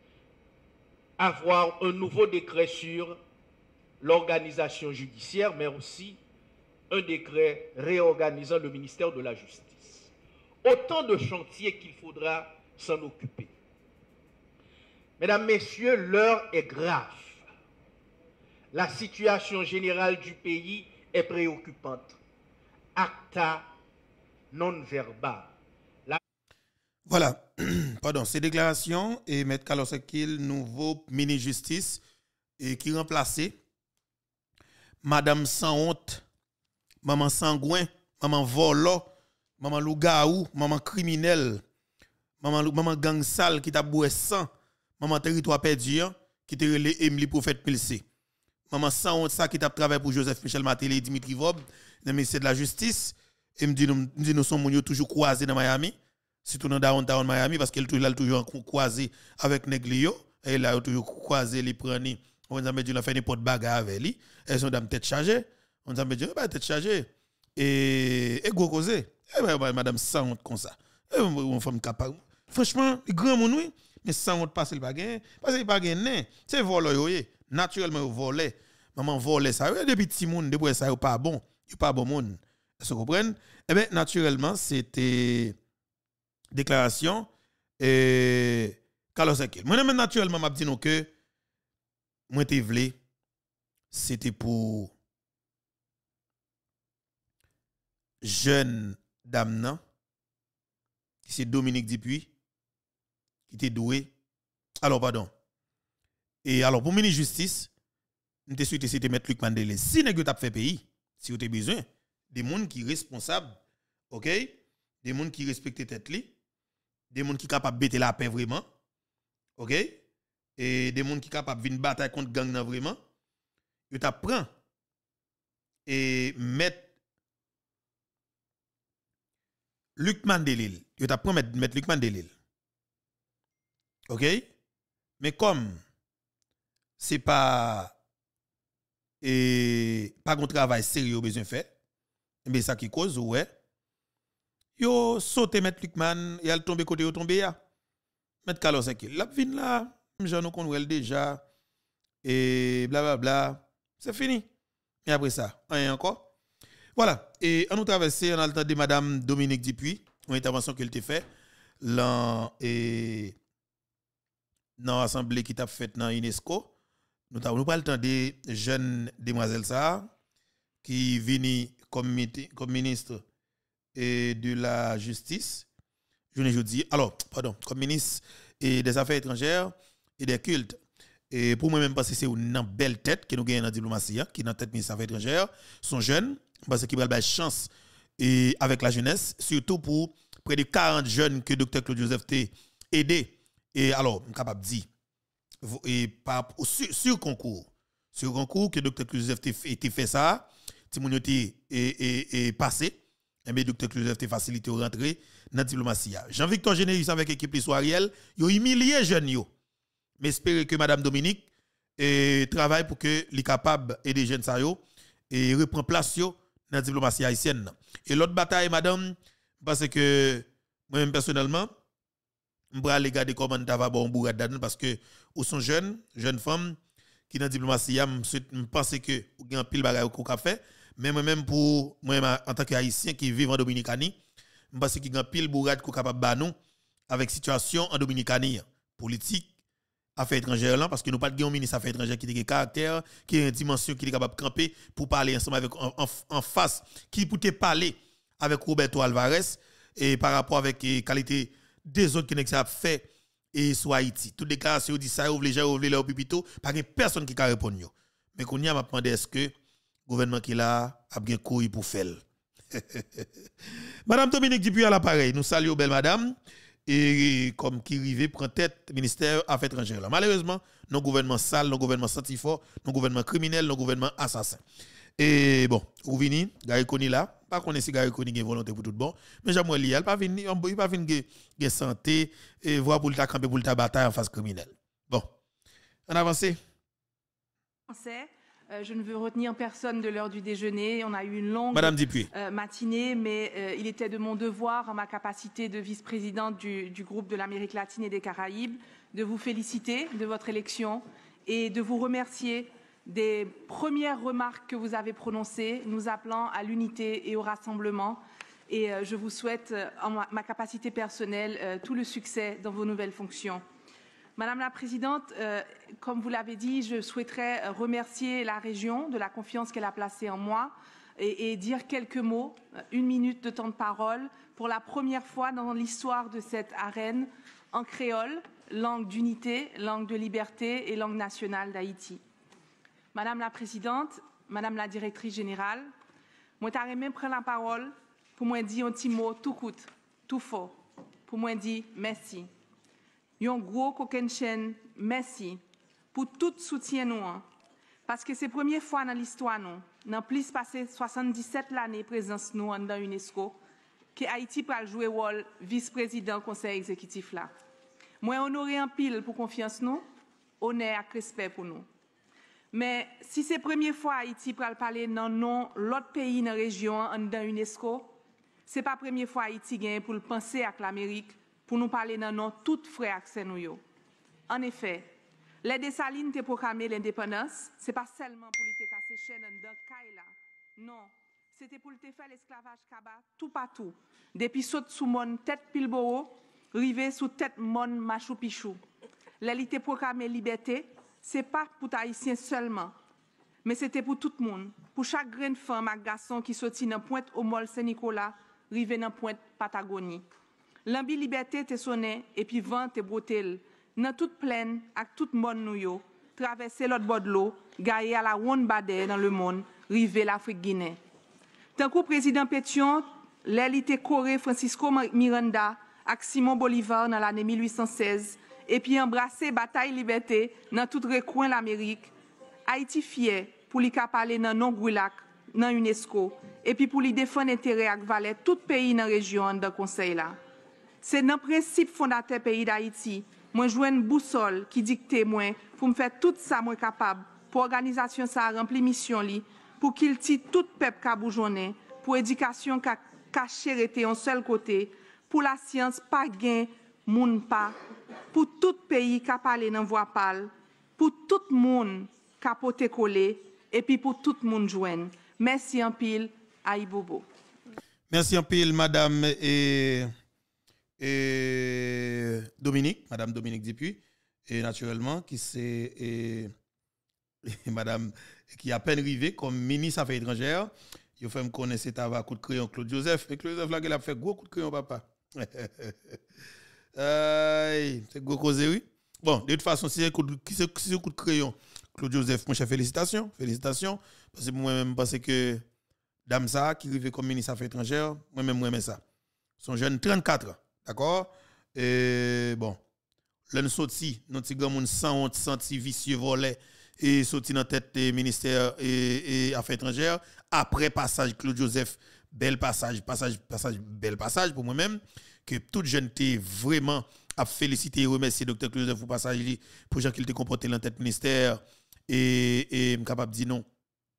Speaker 5: avoir un nouveau décret sur l'organisation judiciaire, mais aussi un décret réorganisant le ministère de la Justice. Autant de chantiers qu'il faudra s'en occuper. Mesdames, Messieurs, l'heure est grave. La situation générale du pays est préoccupante. Acta non verba.
Speaker 1: Voilà, pardon, ces déclarations et M. Carlos Sekil, nouveau mini-justice, et qui remplaçait Madame sans honte, Maman Sangouin, Maman Volo, Maman Lougaou, Maman criminel, Maman gang sale qui t'a boué sang, Maman territoire perdu, qui t'a relé Emily Prophète Pilsé. Maman sans honte, ça qui t'a travaillé pour Joseph Michel Matéli et Dimitri Vob, dans le ministère de la Justice, et me dit nous sommes toujours croisés dans Miami. Surtout dans downtown Miami, parce qu'elle a toujours croisé avec Neglio, et il a toujours croisé les prendre, on a dit, on a fait n'importe bagarre avec lui, et son dame tête chargée, on a dit, bah, tête chargée, et go causé, et madame sans honte comme ça, et on femme capable. Franchement, les grands moun oui, mais sans honte passe le bagarre, parce que le bagarre, c'est voler, naturellement, voler, maman voler ça, depuis petit monde, depuis ça, pas bon, il pas bon monde. Est-ce que vous comprenez? Eh bien, naturellement, c'était déclaration et Carlos Ekil. Moi, naturellement, m'a dit que moi, t'ai voulu, c'était pour jeune dame, non? C'est Dominique Dupuis, qui était doué. Alors, pardon. Et alors, pour ministre justice, nous te souhaité c'était mettre Luc Mandela. Si vous avez fait pays, si vous avez besoin, des gens qui sont responsables, ok? Des gens qui respectent tête li, des gens qui sont capables de battre la paix vraiment, ok? Et des gens qui sont capables de venir bataille contre gang vraiment, vous t'apprend et mettre Luc Mandela. Vous t'apprend mettre Luc Mandela. Ok? Mais comme c'est pas un travail sérieux besoin fait, mais ça qui cause ouais. Yo sauté mettre Lucman et elle tombe côté yo tombe ya. Mettre Carlos Ekil. La vin là, j'en nous connaît déjà et blablabla. C'est fini. Et après ça, rien encore. Voilà, et on nous traverser on a le temps de madame Dominique Dupuis, une intervention qu'elle t'a fait dans l'assemblée qui t'a faite dans UNESCO. Nous n'avons pas le temps des jeunes demoiselles ça qui viennent comme ministre de la justice. Je ne dis alors, pardon, comme ministre des affaires étrangères et des cultes. Et pour moi-même, parce que c'est une belle tête que nous gagnons dans la diplomatie, qui est dans la tête ministre des affaires étrangères, sont jeunes, parce qu'ils ont une chance et avec la jeunesse, surtout pour près de 40 jeunes que Dr. Claude Joseph t'a aidé. Et alors, je suis capable de dire, sur concours que Dr. Claude Joseph t'a fait ça, si mon est passé, et bien Dr. Claude Joseph t'a facilité au rentrer dans la diplomatie. Jean-Victor Généris avec l'équipe Ariel, ils ont humilié les jeunes. Mais j'espère que Mme Dominique travaille pour que les capables et des jeunes et reprend place dans la diplomatie haïtienne. Et l'autre bataille, madame, parce que moi-même personnellement, je vais aller regarder comment tu vas bon bourrade parce que ou sont jeunes femmes qui dans la diplomatie, je pense que vous avez un pile bagaille au café, mais moi-même pour moi en tant qu'haïtien qui vit en Dominicanie, je pense qu'il y a un pile bourrade qui capable de nous avec situation en Dominicanie, politique, affaires étrangères là parce que nous pas de ministre affaires étrangères qui a un caractère, qui a une dimension qui est capable de camper pour parler ensemble avec en face qui peut parler avec Roberto Alvarez et par rapport avec la qualité des autres qui n'ont fait et sur Haïti. Toute déclaration dit ça, ouvre les gens, ouvre leur pipito, pas de personne qui peut répondre. Mais qu'on y a m'a demandé est-ce que le gouvernement qui là a bien couille pour faire. Madame Dominique Dupuis à l'appareil, nous saluons belle madame et comme qui rive prend tête ministère affaires étrangères. Malheureusement, nos gouvernements sales, nos gouvernements santifort, nos gouvernements criminels, nos gouvernements assassins. Et bon, ou vini, Gary Koni là, pas connaître si Gary Koni a volonté pour tout bon, mais j'aime li, il pas venir, il pas venir de santé et voir pour ta camper pour ta bataille en face criminelle. Bon. On avance.
Speaker 6: Je ne veux retenir personne de l'heure du déjeuner. On a eu une longue matinée, mais il était de mon devoir, en ma capacité de vice-présidente du groupe de l'Amérique latine et des Caraïbes, de vous féliciter de votre élection et de vous remercier des premières remarques que vous avez prononcées, nous appelant à l'unité et au rassemblement. Et je vous souhaite, en ma capacité personnelle, tout le succès dans vos nouvelles fonctions. Madame la Présidente, comme vous l'avez dit, je souhaiterais remercier la région de la confiance qu'elle a placée en moi et dire quelques mots, 1 minute de temps de parole, pour la première fois dans l'histoire de cette arène en créole, langue d'unité, langue de liberté et langue nationale d'Haïti. Madame la Présidente, Madame la Directrice Générale, moi t'arrête même prendre la parole pour moi dire un petit mot tout coûte, tout faux, pour moi dire merci. Un gros coquin chaîne, merci pour tout soutien nous, parce que c'est la première fois dans l'histoire nous, dans plus passé 77 l'année présence nous dans UNESCO, que Haïti peut jouer le rôle vice-président conseil exécutif là. Moi honoré en pile pour confiance nous, honneur et respect pour nous. Mais si c'est la première fois Haïti peut parler dans non l'autre pays dans la région dans UNESCO, c'est pas la première fois Haïti gagne pour le penser avec l'Amérique pour nous parler dans non toutes frères accès nous. En effet, les Dessalines ont proclamé l'indépendance, c'est pas seulement pour les casser chaîne dans Kaila. Non, C'était pour le faire l'esclavage kaba tout partout. Depuis saut sous mon tête Pilboro, rivé sous tête mon Machu Picchu. L'élite proclamée liberté, c'est pas pour les Haïtiens seulement, mais c'était pour tout le monde, pour chaque graine femme et garçon qui sortit dans pointe au Mall Saint-Nicolas, rivé dans pointe Patagonie. L'ambi liberté te sonné et puis vent te brotel, dans toute plaine avec tout le monde nous yo, traverser l'autre bord de l'eau, gailler à la ronde badé dans le monde, rivé l'Afrique Guinée. Tant que président Pétion, l'élite Corée Francisco Miranda avec Simon Bolivar dans l'année 1816 et puis embrasser bataille liberté dans tout recoin l'Amérique. Haïti fier pour lui parler dans non Gouillac, dans UNESCO et puis pour lui défendre intérêt avec valet tout pays dans la région dans conseil là. C'est dans le principe fondateur pays d'Haïti, moi joue une boussole qui dicte moi pour me faire tout ça moi capable pour organisation ça remplir mission li pour qu'il tire tout peuple kaboujonné pour éducation caché rete en seul côté pour la science pas gain moun pas pour tout pays qui parler dans voix pâle pour tout monde capoter coller et puis pour tout monde joindre. Merci en pile Aïbobo.
Speaker 1: Merci en pile madame Dominique, madame Dominique Dupuis et naturellement qui c'est madame qui a à peine arrivé comme ministre Affaires étrangères. Il fait me connaître cet avant coup de crayon Claude Joseph et Claude Joseph là il a fait gros coup de crayon papa. C'est gros causé oui. Bon, de toute façon si c'est coup de crayon Claude Joseph mon cher félicitations parce que moi même pense que dame ça qui arrive comme ministre Affaires étrangères, moi même moi ça. Son jeune 34 ans, d'accord? Et bon, l'un sorti, notre petit grand monde sans honte, senti vicieux volé et sorti dans tête des ministères et Affaires étrangères après passage Claude Joseph, bel passage pour moi-même que toute jeune t'es vraiment à féliciter et remercier docteur Claude Joseph pour passage pour gens qu'il te comporté dans tête ministère et capable de dire non.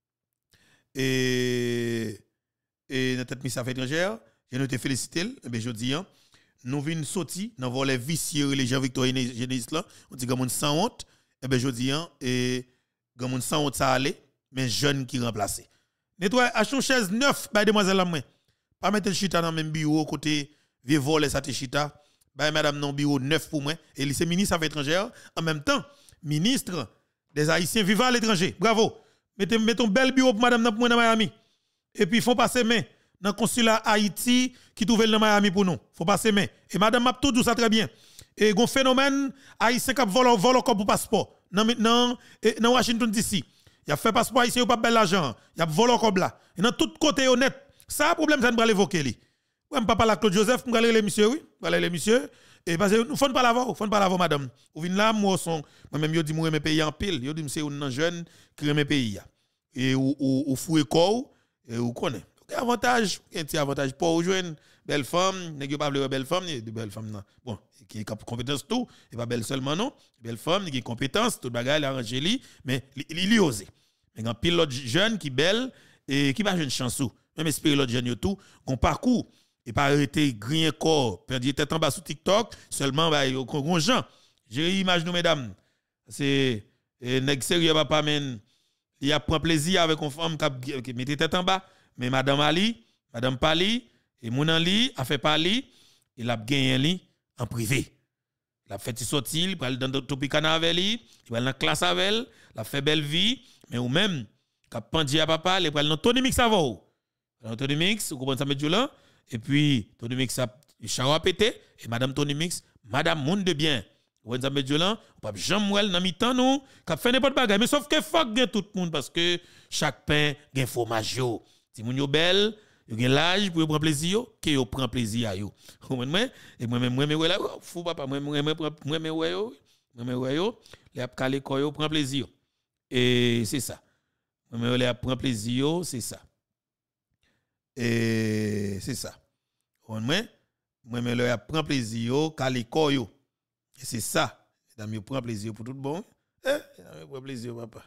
Speaker 1: Et dans tête ministère Affaires étrangères, je nous te féliciter, mais je dis nous venons sortir dans volet vicieux les Jean-Victor Génésis là, on dit gamin sans honte, et ben je dis et gamin sans honte ça aller, mais jeune qui remplacer. Nettoyer acheter une chaise neuf by demoiselle la main. Pas mettre chita dans même bureau côté vieux voler ça te chita. Bah madame non bureau neuf pour moi et lycée ministre Affaires étrangères en même temps ministre des Haïtiens vivant à l'étranger. Bravo. Mettons bel bureau pour madame dans Miami. Et puis font passer main dans le consulat Haïti qui trouve dans Miami pour nous. Faut passer main. Et madame m'a tout ça très bien. Et gon phénomène haïtien qui vole pour passeport dans Washington DC. Il a fait passeport haïtien pas bel l'argent. Il a volé comme là. Et dans tout côté honnête. Ça problème ça ne va l'évoquer li. Ouais papa la Claude Joseph, m'aller les monsieur oui, aller les monsieur et parce que nous faut pas l'avoir madame. Ou vinn là moi son moi même yo dit moi mes pays en pile. Yo dit c'est un jeune qui aime pays et ou foué corps et ou connaît. Avantage, un petit avantage pour joindre belle femme, n'est pas belle femme, de belle femme non. Bon, qui a compétence tout, et pas belle seulement non, belle femme qui a compétence, tout bagage elle arrangé li, mais il osé. Mais un pilote jeune qui belle et qui pas jeune chanceux. Même espérer l'autre jeune tout, on parcours et pas arrêter grien corps, perdre tête en bas sur TikTok, seulement bah on gens. J'ai image nous mesdames. C'est nèg sérieux papa men, il a prend plaisir avec une femme qui mettait tête en bas. Mais madame Ali, madame Pali, et mon Ali a fait Pali, il a gagné li en privé. Il a fait sortir, il va dans Topicana avec lui, il va dans la classe avec elle, il a fait belle vie, mais ou même, quand pandi à papa, il va dans Tony Mix avec vous. Dans Tony Mix, vous comprenez ça, met là, et puis Tony Mix a charo a pété, et madame Tony Mix, madame monde de bien. Vous comprenez ça, met là, ou pas jamais mouel dans mi-temps nous, qui fait n'importe quoi, mais sauf que fuck gain tout le monde, parce que chaque pain gain fromage yo. Si moun yo belle, yo gen l'âge pour prendre plaisir yo, que yo prend plaisir à yo. Et moi même moi là, fou papa, moi yo, les a calé ko yo prend plaisir. Et c'est ça. Moi les a prend plaisir yo, c'est ça. Et c'est ça. Moi les a prend plaisir yo, calé ko yo. Et c'est ça. Mesdames yo prend plaisir pour tout bon. Mesdames yo prend plaisir papa.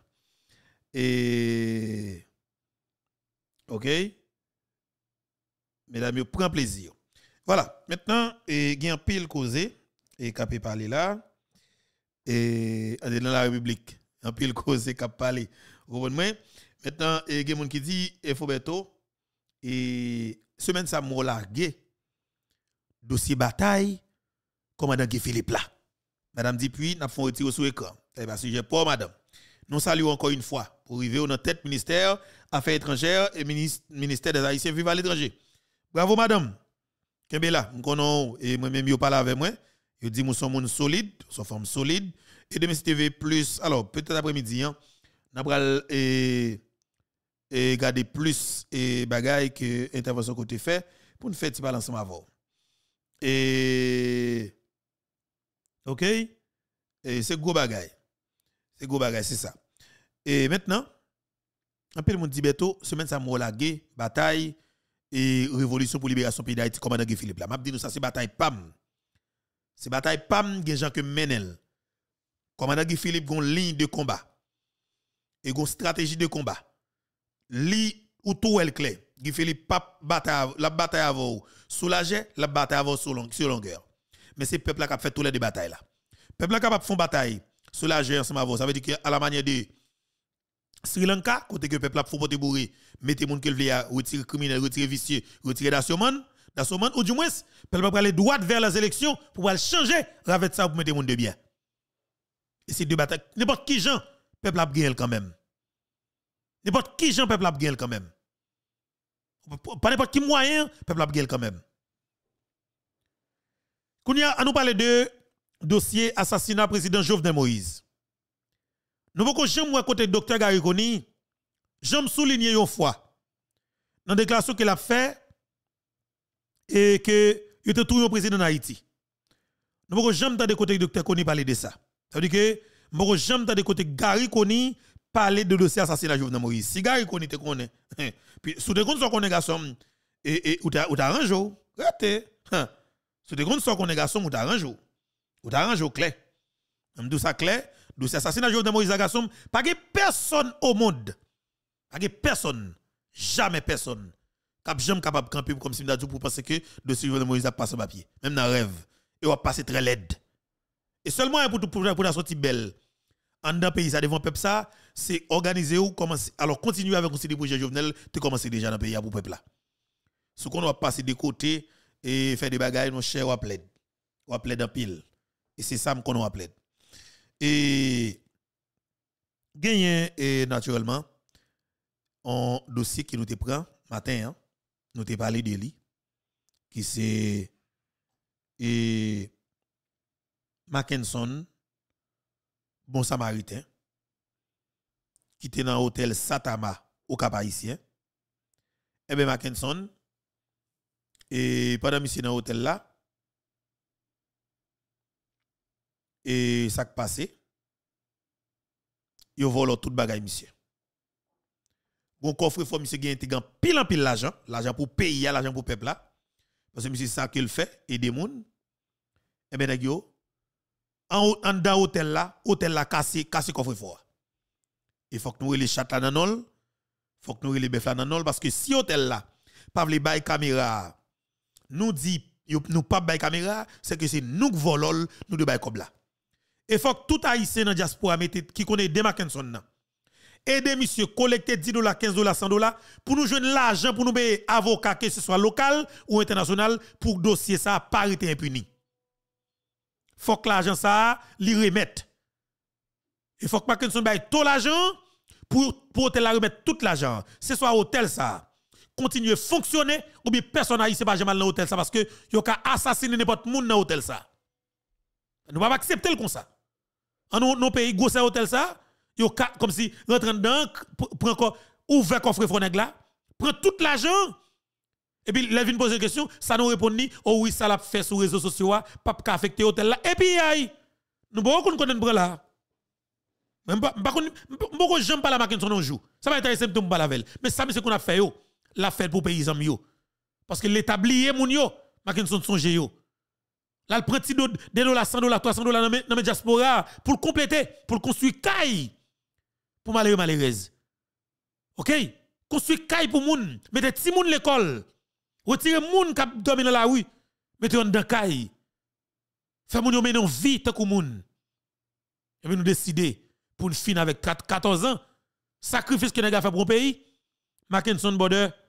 Speaker 1: Et OK? Mesdames, prend plaisir. Voilà. Maintenant, il y a un pile causé et qui peut parler là. Et dans la République, un pile causé qui parler. Vous comprenez? Maintenant, il y a un qui dit, Foberto, et semaine ça m'a largué dossier bataille commandant Guy Philippe là. Madame Dupuis n'a fait retirer sur écran. C'est pas sujet pour madame. Nous saluons encore une fois pour arriver au tête ministère Affaires étrangères et ministère des Haïtiens vivant à l'étranger. Bravo madame. Kembela, m'konon et moi-même yo parle avec moi. Yo dit nous sommes solides, nous sommes solides et demain TV plus alors peut-être après-midi hein, n'a pral et garder plus et bagaille que intervention côté fait pour nous faire petit balancement avant. Et OK? Et c'est gros bagaille. C'est gros bagaille, c'est ça. Et maintenant, un peu le monde dit bientôt, semaine ça m'a lagué, bataille et révolution pour libération pays d'Haïti, commandant Guy Philippe. Là, m'a dit nous ça c'est bataille PAM. C'est bataille PAM gen gens que menel. Commandant Guy Philippe gon ligne de combat. Et gon stratégie de combat. Li ou tout el clair. Guy Philippe pas bataille la bataille avant soulager, la bataille avant sur longueur. Mais c'est peuple là qui a fait tous les deux batailles là. Peuple là capable faire bataille soulager ensemble avant. Ça veut dire que à la manière de Sri Lanka, côté que peuple a faut porter bourré, mettez moun que le vle retirer criminel, retirer vicieux, retirer d'assoman, ou du moins peuple va aller droit vers les élections pour aller changer avec ça pour mettre moun de bien. Et c'est deux batailles, n'importe qui gens peuple a gagné quand même. N'importe qui gens peuple a gagné quand même. Pas n'importe qui moyen peuple a gagné quand même. Kounya à nous parler de dossier assassinat président Jovenel Moïse. Nous pouvons jamais côté docteur Gariconi, j'aime souligner une fois dans la déclaration qu'il a fait et que il était tout président d'Haïti. Nous pouvons jamais entendre côté docteur Koni parler de ça. Ça veut dire que nous pouvons jamais entendre côté Gariconi parler de dossier assassinat Jovenel Moïse. Si Gariconi te connaît, puis sous des comptes son garçon et ou t'arrange raté. Sous des comptes son garçon ou t'arrange clair. On dit ça clair. Dossier assassinat Jovenel Moïse Agassom, pas de personne au monde, pas de personne, jamais personne, jamais capable de camper comme si m'dadou pour penser que dossier Jovenel Moïse a passé papier, même dans rêve, et va passer très laid. Et seulement pour la sortie belle, en dans pays ça devant peuple ça, c'est organiser ou commencer, alors continuer avec le projet Jovenel, tu commences déjà dans le pays pour peuple là. Ce qu'on va passer de côté et faire des bagailles, nos chers ou plaid en pile. Et c'est ça qu'on va plaid. Et gagné et naturellement un dossier qui nous te prend matin hein, nous te parlé de lui qui c'est Mackinson bon samaritain qui était dans l'hôtel Satama au Cap-Haïtien. Et bien Mackinson et pendant monsieur dans l'hôtel là et ça qui passé, yo vole tout bagay monsieur. Bon coffre fort monsieur gagne pile en pile l'argent pour payer, l'argent pour peuple là. Parce que monsieur ça qu'il fait aider moun. Et ben yo en dans hôtel là cassé coffre fort. Il faut que nous les chat là nanol, faut que nous les bœuf là nanol parce que si hôtel là pas vle bay caméra, nous dit nous pas bay caméra, c'est que c'est nous qui volons nous de bay comme là. Et faut que tout haïtien dans diaspora qui connaît des Mackinson nan. Aider monsieur collecter $10, $15, $100 pour nous joindre l'argent pour nous payer avocat que ce soit local ou international pour dossier ça pas été impuni. Faut que l'argent ça li remette. Il faut que Mackinson baille tout l'argent pour hôtel la remettre tout l'argent. Ce soit hôtel ça continue fonctionner ou bien personne haïtien pas jamais dans hôtel ça parce que yo ka assassiner n'importe monde dans hôtel ça. Nous pas accepter le comme ça. En nos pays gros hôtel ça, yo comme si rentre dedans prend encore ouvert coffre fort nèg là, prend tout l'argent et puis les vinn poser question, ça nous répond ni oh oui ça l'a fait sur réseaux sociaux pas affecter hôtel là et puis aïe nous pas qu'on connaît prend là. Même pas beaucoup j'aime pas la Mackinson un jour. Ça va intéresser me pas la veille. Mais ça c'est qu'on a fait yo, la fête pour paysans yo. Parce que l'établi moun yo, Mackinson songe yo. Là, le prend $10, $100, $300 dans la diaspora pour compléter, pour construire caille pour malheureuse. OK? Construire caille pour moun, mettez ti moun l'école. Retirez moun qui dormi dans la rue, mettez dans caille. Fait moun yo menon vie tant que moun. Et puis nous décider pour une fin avec 14 ans, sacrifice que nèg a fait pour un pays. Mackinson Border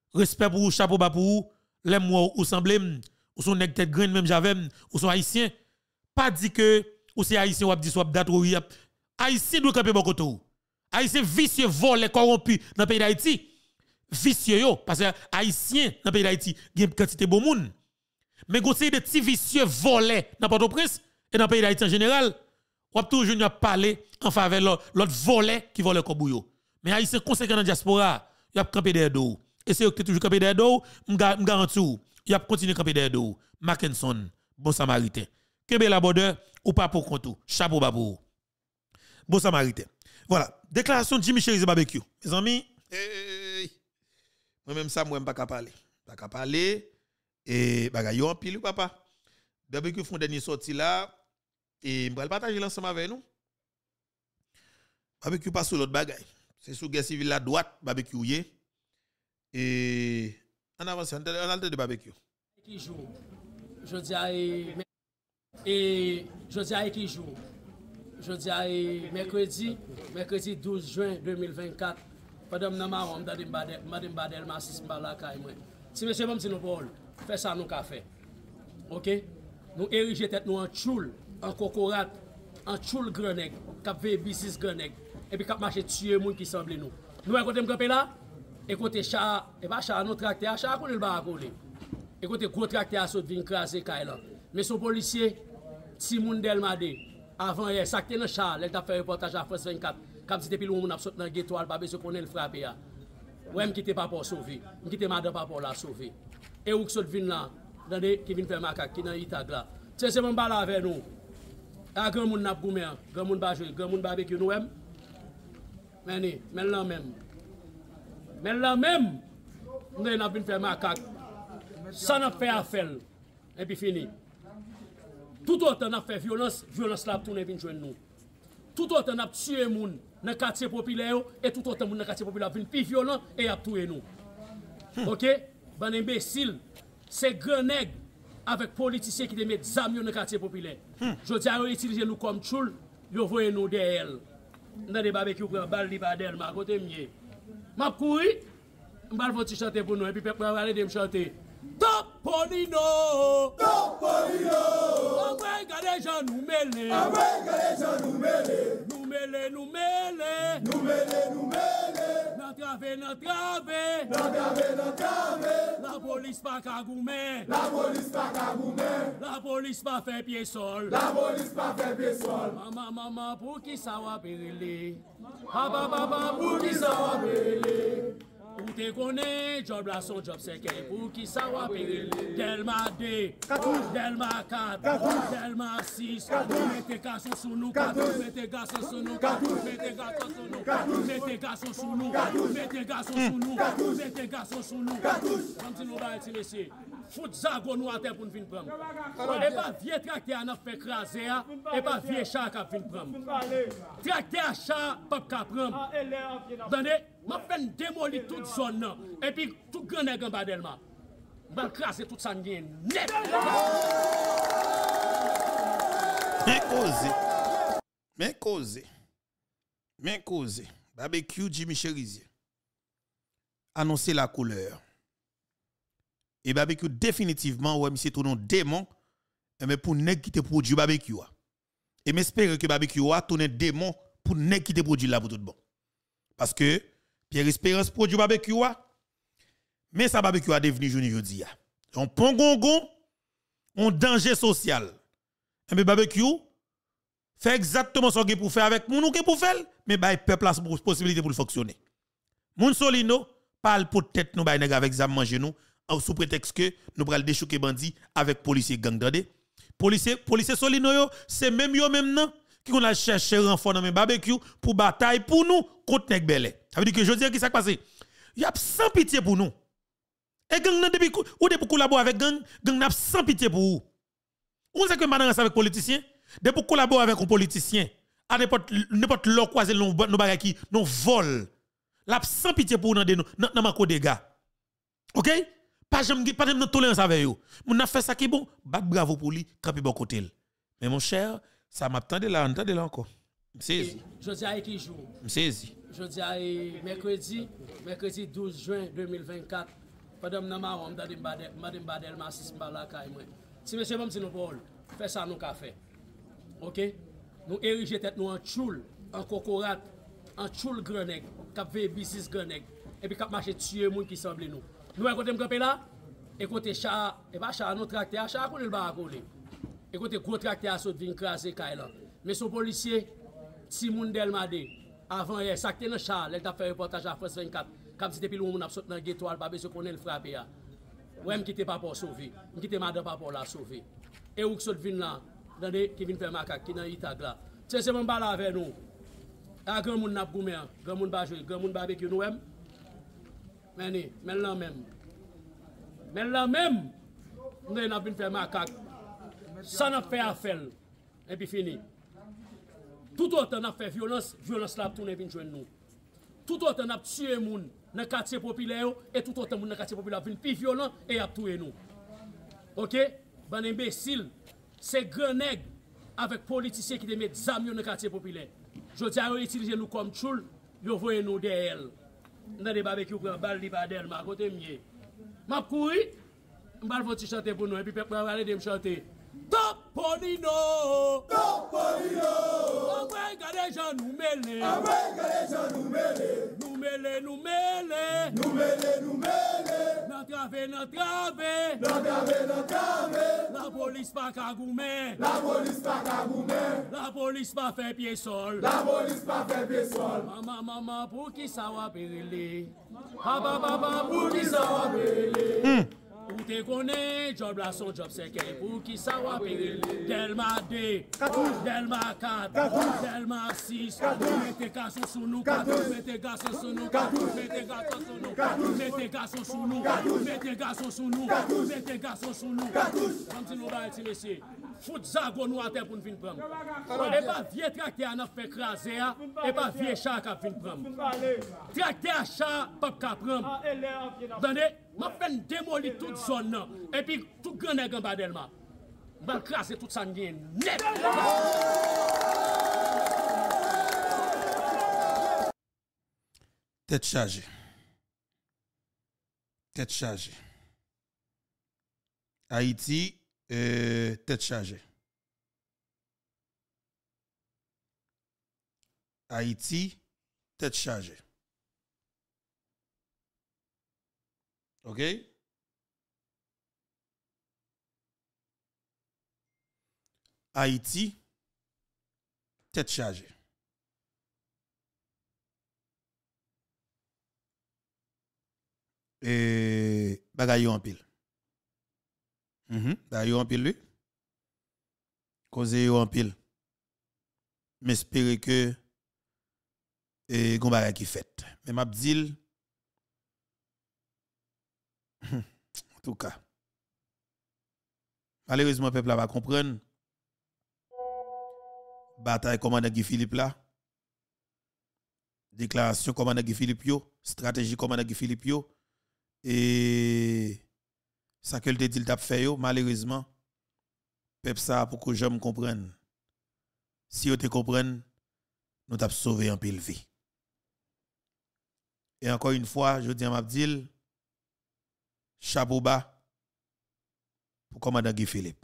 Speaker 1: Respect pour vous, chapeau bas pour vous. Les mots ou semblez, ou sont nèg tête graine même j'avais, ou sont haïtiens. Pas dit que ou c'est haïtien ou dit soit date ou haïtien doit camper bon côté. Haïtien vicieux volé corrompu dans le pays d'Haïti. Vicieux yo parce que haïtien dans le pays d'Haïti, il y a une quantité de bon monde. Mais quand c'est des petits vicieux volés dans Port-au-Prince et dans le pays d'Haïti en général, on a toujours parlé en faveur de l'autre volet qui vole comme yo. Mais haïtien conséquent dans la diaspora, il a campé derrière dos. Et c'est toujours campé derrière dos, me garantis, il a continué camper derrière dos. Mackinson, bon samaritain. Kebe la border ou pas pour compte, chapeau babou. Bon samaritain. Voilà, déclaration de Jimmy Cherizier barbecue. Mes amis, moi-même ça, moi, je ne pas parler. Pas qu'à parler. Et bagay yo en pile papa. Barbecue font dernier sorti là et m'bral partager l'ensemble avec nous. Barbecue pas sur l'autre bagay. C'est sous guerre civile la droite barbecue yé. Et en avance on a le de barbecue.
Speaker 7: Qui joue. Je dis et je dis qui joue. Je dis mercredi 12 juin 2024 pendant que madame Badel m'assiste par la caille moi. Si monsieur même si nous parle fait ça nous qu'a fait. OK? Nous ériger tête nous en choule, en cocorate, en choule grenègue, cap ve business grenègue et puis cap marcher tuer monde qui semble nous. Nous écoutez me camper là, écoutez chat et pas chat notre tracteur, chat connaît le ba coller. Écoutez gros tracteur saute vinn craser caille là. Mais son policier Timoun Delmade avant hier ça dans chat, elle t'a fait reportage à France 24. Cap si depuis le monde a sauté dans ghetto, pas besoin connaît le frapper là. Ouais, me quitter pas pour sauver, me quitter madame pas pour la sauver. Et où que saute vinn là, attendez qui vient faire macaque qui dans Itag là. C'est bon bala avec nous. A grand monde n'a goumé, grand monde ba jouer, grand monde barbecue nous même. Mais là même. Mais là même, nous n'a vinn faire macaque. Ça n'a fait affaire. Et puis fini. Tout autant n'a fait violence là tourner vinn joindre nous. Tout autant n'a tué moun dans quartier populaire et tout autant moun dans quartier populaire vinn plus violent et a tué nous. OK? Ban imbécile, c'est grand nèg avec politiciens qui te mettent zam dans le quartier populaire. Je dis à utiliser nous comme choule, yo voye nous derrière. Dans des barbecues pour balle li badel ma côté mieux. M'a couru, m'bal vont chanter pour nous et puis peuple va aller me chanter. Topolino! Topolino! Après garder gens nous mêler. Après garder gens nous mêler. Nous mêler, nous mêler. Nous mêler, nous mêler. N'entrave, n'entrave. N'entrave, n'entrave. La police pas cagoumé. La police pas cagoumé. La police pas fait pied sol. La police pas fait pied sol. Maman, pour qui ça va périr? Papa, pour qui ça va périr? Ou te connais, job là son job c'est pour qui ça va périr. Delma 2, Delma 4, Delma 6, mettez garçon sous nous, mettez garçon sous nous, mettez garçon sous nous, mettez garçon sous nous, mettez garçon sous nous, mettez garçon sous nous. Comme si nous va te laisser. Fout zago nous à terre pour nous venir prendre. Et pas vieux tracteur n'a fait craser et pas vieux chat qui vient prendre. Tracteur chat pas qu'à prendre. Attendez, m'a fait démolir toute zone et puis tout grand nèg en bas d'Elma. M'a craser toute ça net.
Speaker 1: Mais cause. Barbecue Jimmy Cherizier. Annoncer la couleur. Et barbecue définitivement ouais monsieur tout non démon mais pour nèg qui te produit barbecue. Et m'espère que barbecue a tourner démon pour nèg qui te produit là pour tout bon. Parce que Pierre Espérance produit barbecue mais ça barbecue a devenu journée jodi a. On pongongon, on danger social. Mais barbecue fait exactement ce qu'il pour faire avec moun ou qui pour faire mais bay peuple la possibilité pour le fonctionner. Moun solino parle pour tête nous bay nèg avec zam manger nous sous prétexte que nous pral déchouquer bandit avec policier gang d'andé. Policier solino yo, c'est même yo même nan qui on a cherché renfort dans mes barbecue pour bataille pour nous contre nèg belé. Ça veut dire que je dis qui ça passé. Y a sans pitié pour nous. Et gang nan depuis ou depuis collaborer avec gang n'a sans pitié pour vous. On sait que maintenant avec politicien, depuis collaborer avec un politicien, à n'importe l'autre croiser nos bagages qui nous vol. La sans pitié pour nous dans ma dégâts. OK? Pas jamais de tolérance avec eux. Mon a fait ça qui bon, bat bravo pour lui, camper bon côté. Mais mon cher, ça m'attendait là encore. M'saisi.
Speaker 7: Je dis à qui joue.
Speaker 1: M'saisi.
Speaker 7: Je dis à mercredi 12 juin 2024 Pendant que Madame Badel m'a assisté par la caille. Si monsieur même si nous Paul, fait ça nous qu'a fait. OK? Nous ériger tête nous en choule, en cocorate, en choule grenègue, cap veille business grenègue et puis cap marcher tuer monde qui semble nous. Nous écoutez me camper là, écoutez chat et pas chat notre tracteur, chat qu'on le ba coller. Écoutez gros tracteur saute vinn craser caille là. Mais son policier Timoun Delmade avant hier ça était dans chat, elle t'a fait reportage à France 24. Comme si depuis le monde a sauté dans ghetto, pas besoin qu'on le frapper là. Ouais, me quitter pas pour sauver, me quitter madame pas pour la sauver. Et où saute vinn là, attendez qui vient faire macaque qui dans Itag là. C'est mon bala avec nous. A grand monde n'a goumé, grand monde ba jouer, grand monde barbecue nous même. Mais là même. Mais là même, nous n'a vinn faire macaque. Ça n'a fait affaire. Et puis fini. Tout autant n'a fait violence là tourner vinn joindre nous. Tout autant n'a tué moun dans le quartier populaire et tout autant moun dans le quartier populaire vinn plus violent et a tué nous. OK? Ban imbécile, c'est grand nèg avec politiciens qui te mettent zam dans le quartier populaire. Je dis à utiliser nous comme choul, yo voye nous derrière. Dans des barbecues prend balle li badel ma côté mieux. M'a couru, m'bal faut chanter pour nous et puis peuple va aller me chanter. Topolino! Topolino! Après, regardez, gens nous mêlés. Après, regardez, gens nous mêlés. Nous mêlés, nous mêlés. Nous mêlés, nous mêlés. N'entrave, n'entrave. N'entrave, n'entrave. La police pas cagoumé. La police pas cagoumé. La police pas fait pied sol. La police pas fait pied sol. Maman, pour qui ça va périr? Papa, pour qui ça va périr? Ou te connais, job là son job c'est pour qui ça va payer. Delma 2, Delma 4, Delma 6, mettez garçon sous nous, mettez garçon sous nous, mettez garçon sous nous, mettez garçon sous nous, mettez garçon sous nous, mettez garçon sous nous. Comme si nous va tirer ici. Fout zago nous à terre pour nous venir prendre. Et pas vieux tracteur n'a fait craser, et pas vieux chat qui vient prendre. Tracteur chat pas qu'à prendre. Attendez, m'a fait démolir toute zone et puis tout grand nèg en badelma. M'a craser toute ça net.
Speaker 1: Tête chargée. Tête chargée. Haïti, tête chargée. Haïti, tête chargée. OK? Haïti, tête chargée. Et bagay yo en pile. Bagay yo en pile lui. Cause yo en pile. M'espérer que gon bagay qui fait. Mais m'a dit en tout cas. Malheureusement peuple va comprendre. Bataille commandant Guy Philippe là. Déclaration commandant Guy Philippe yo, stratégie commandant Guy Philippe yo. Et ça que le dit t'a fait yo, malheureusement peuple ça pour que j'aime comprenne. Si vous te comprenne, nous t'a sauvé en pile vie. Et encore une fois, je dis à Mabdil, chapeau bas pour commandant Guy Philippe.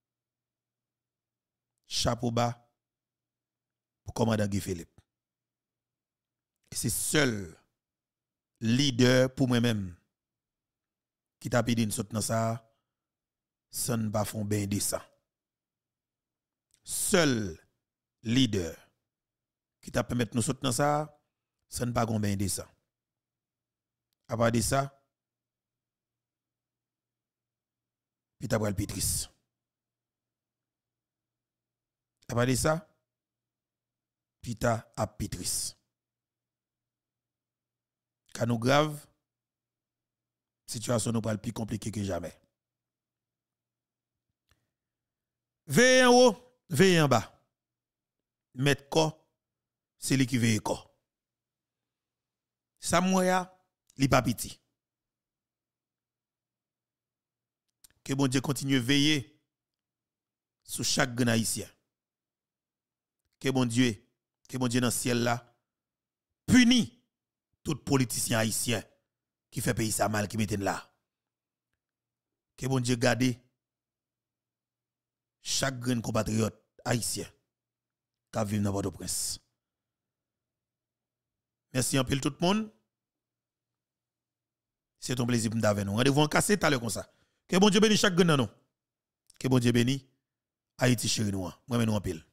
Speaker 1: Chapeau bas pour commandant Guy Philippe. Et c'est seul leader pour moi-même qui t'a pédé une saute dans ça, ça ne pas font bien de ça. Seul leader qui t'a permis de nous sauter dans ça, ça ne pas bien de ça. À part de ça, puis t'as pris le Pétris. À part de ça, puis t'as à Pétris. Quand nous grave, situation nous pas plus compliquée que jamais. Veillez en haut, veillez en bas. Mettre corps, c'est lui qui veille corps. Samoya, li pas petit. Que bon Dieu continue à veiller sur chaque grand haïtien. Que bon Dieu dans le ciel là, punit tout politicien haïtien qui fait pays ça mal, qui mette là. Que bon Dieu garde chaque grain compatriote haïtien qui vit dans Port-au-Prince. Merci en pile tout le monde. C'est un plaisir pour nous. Rendez-vous en cassé tout à l'heure comme ça. Que bon Dieu bénisse chaque grain non. Que bon Dieu bénisse Haïti chéri nous. Moi en pile.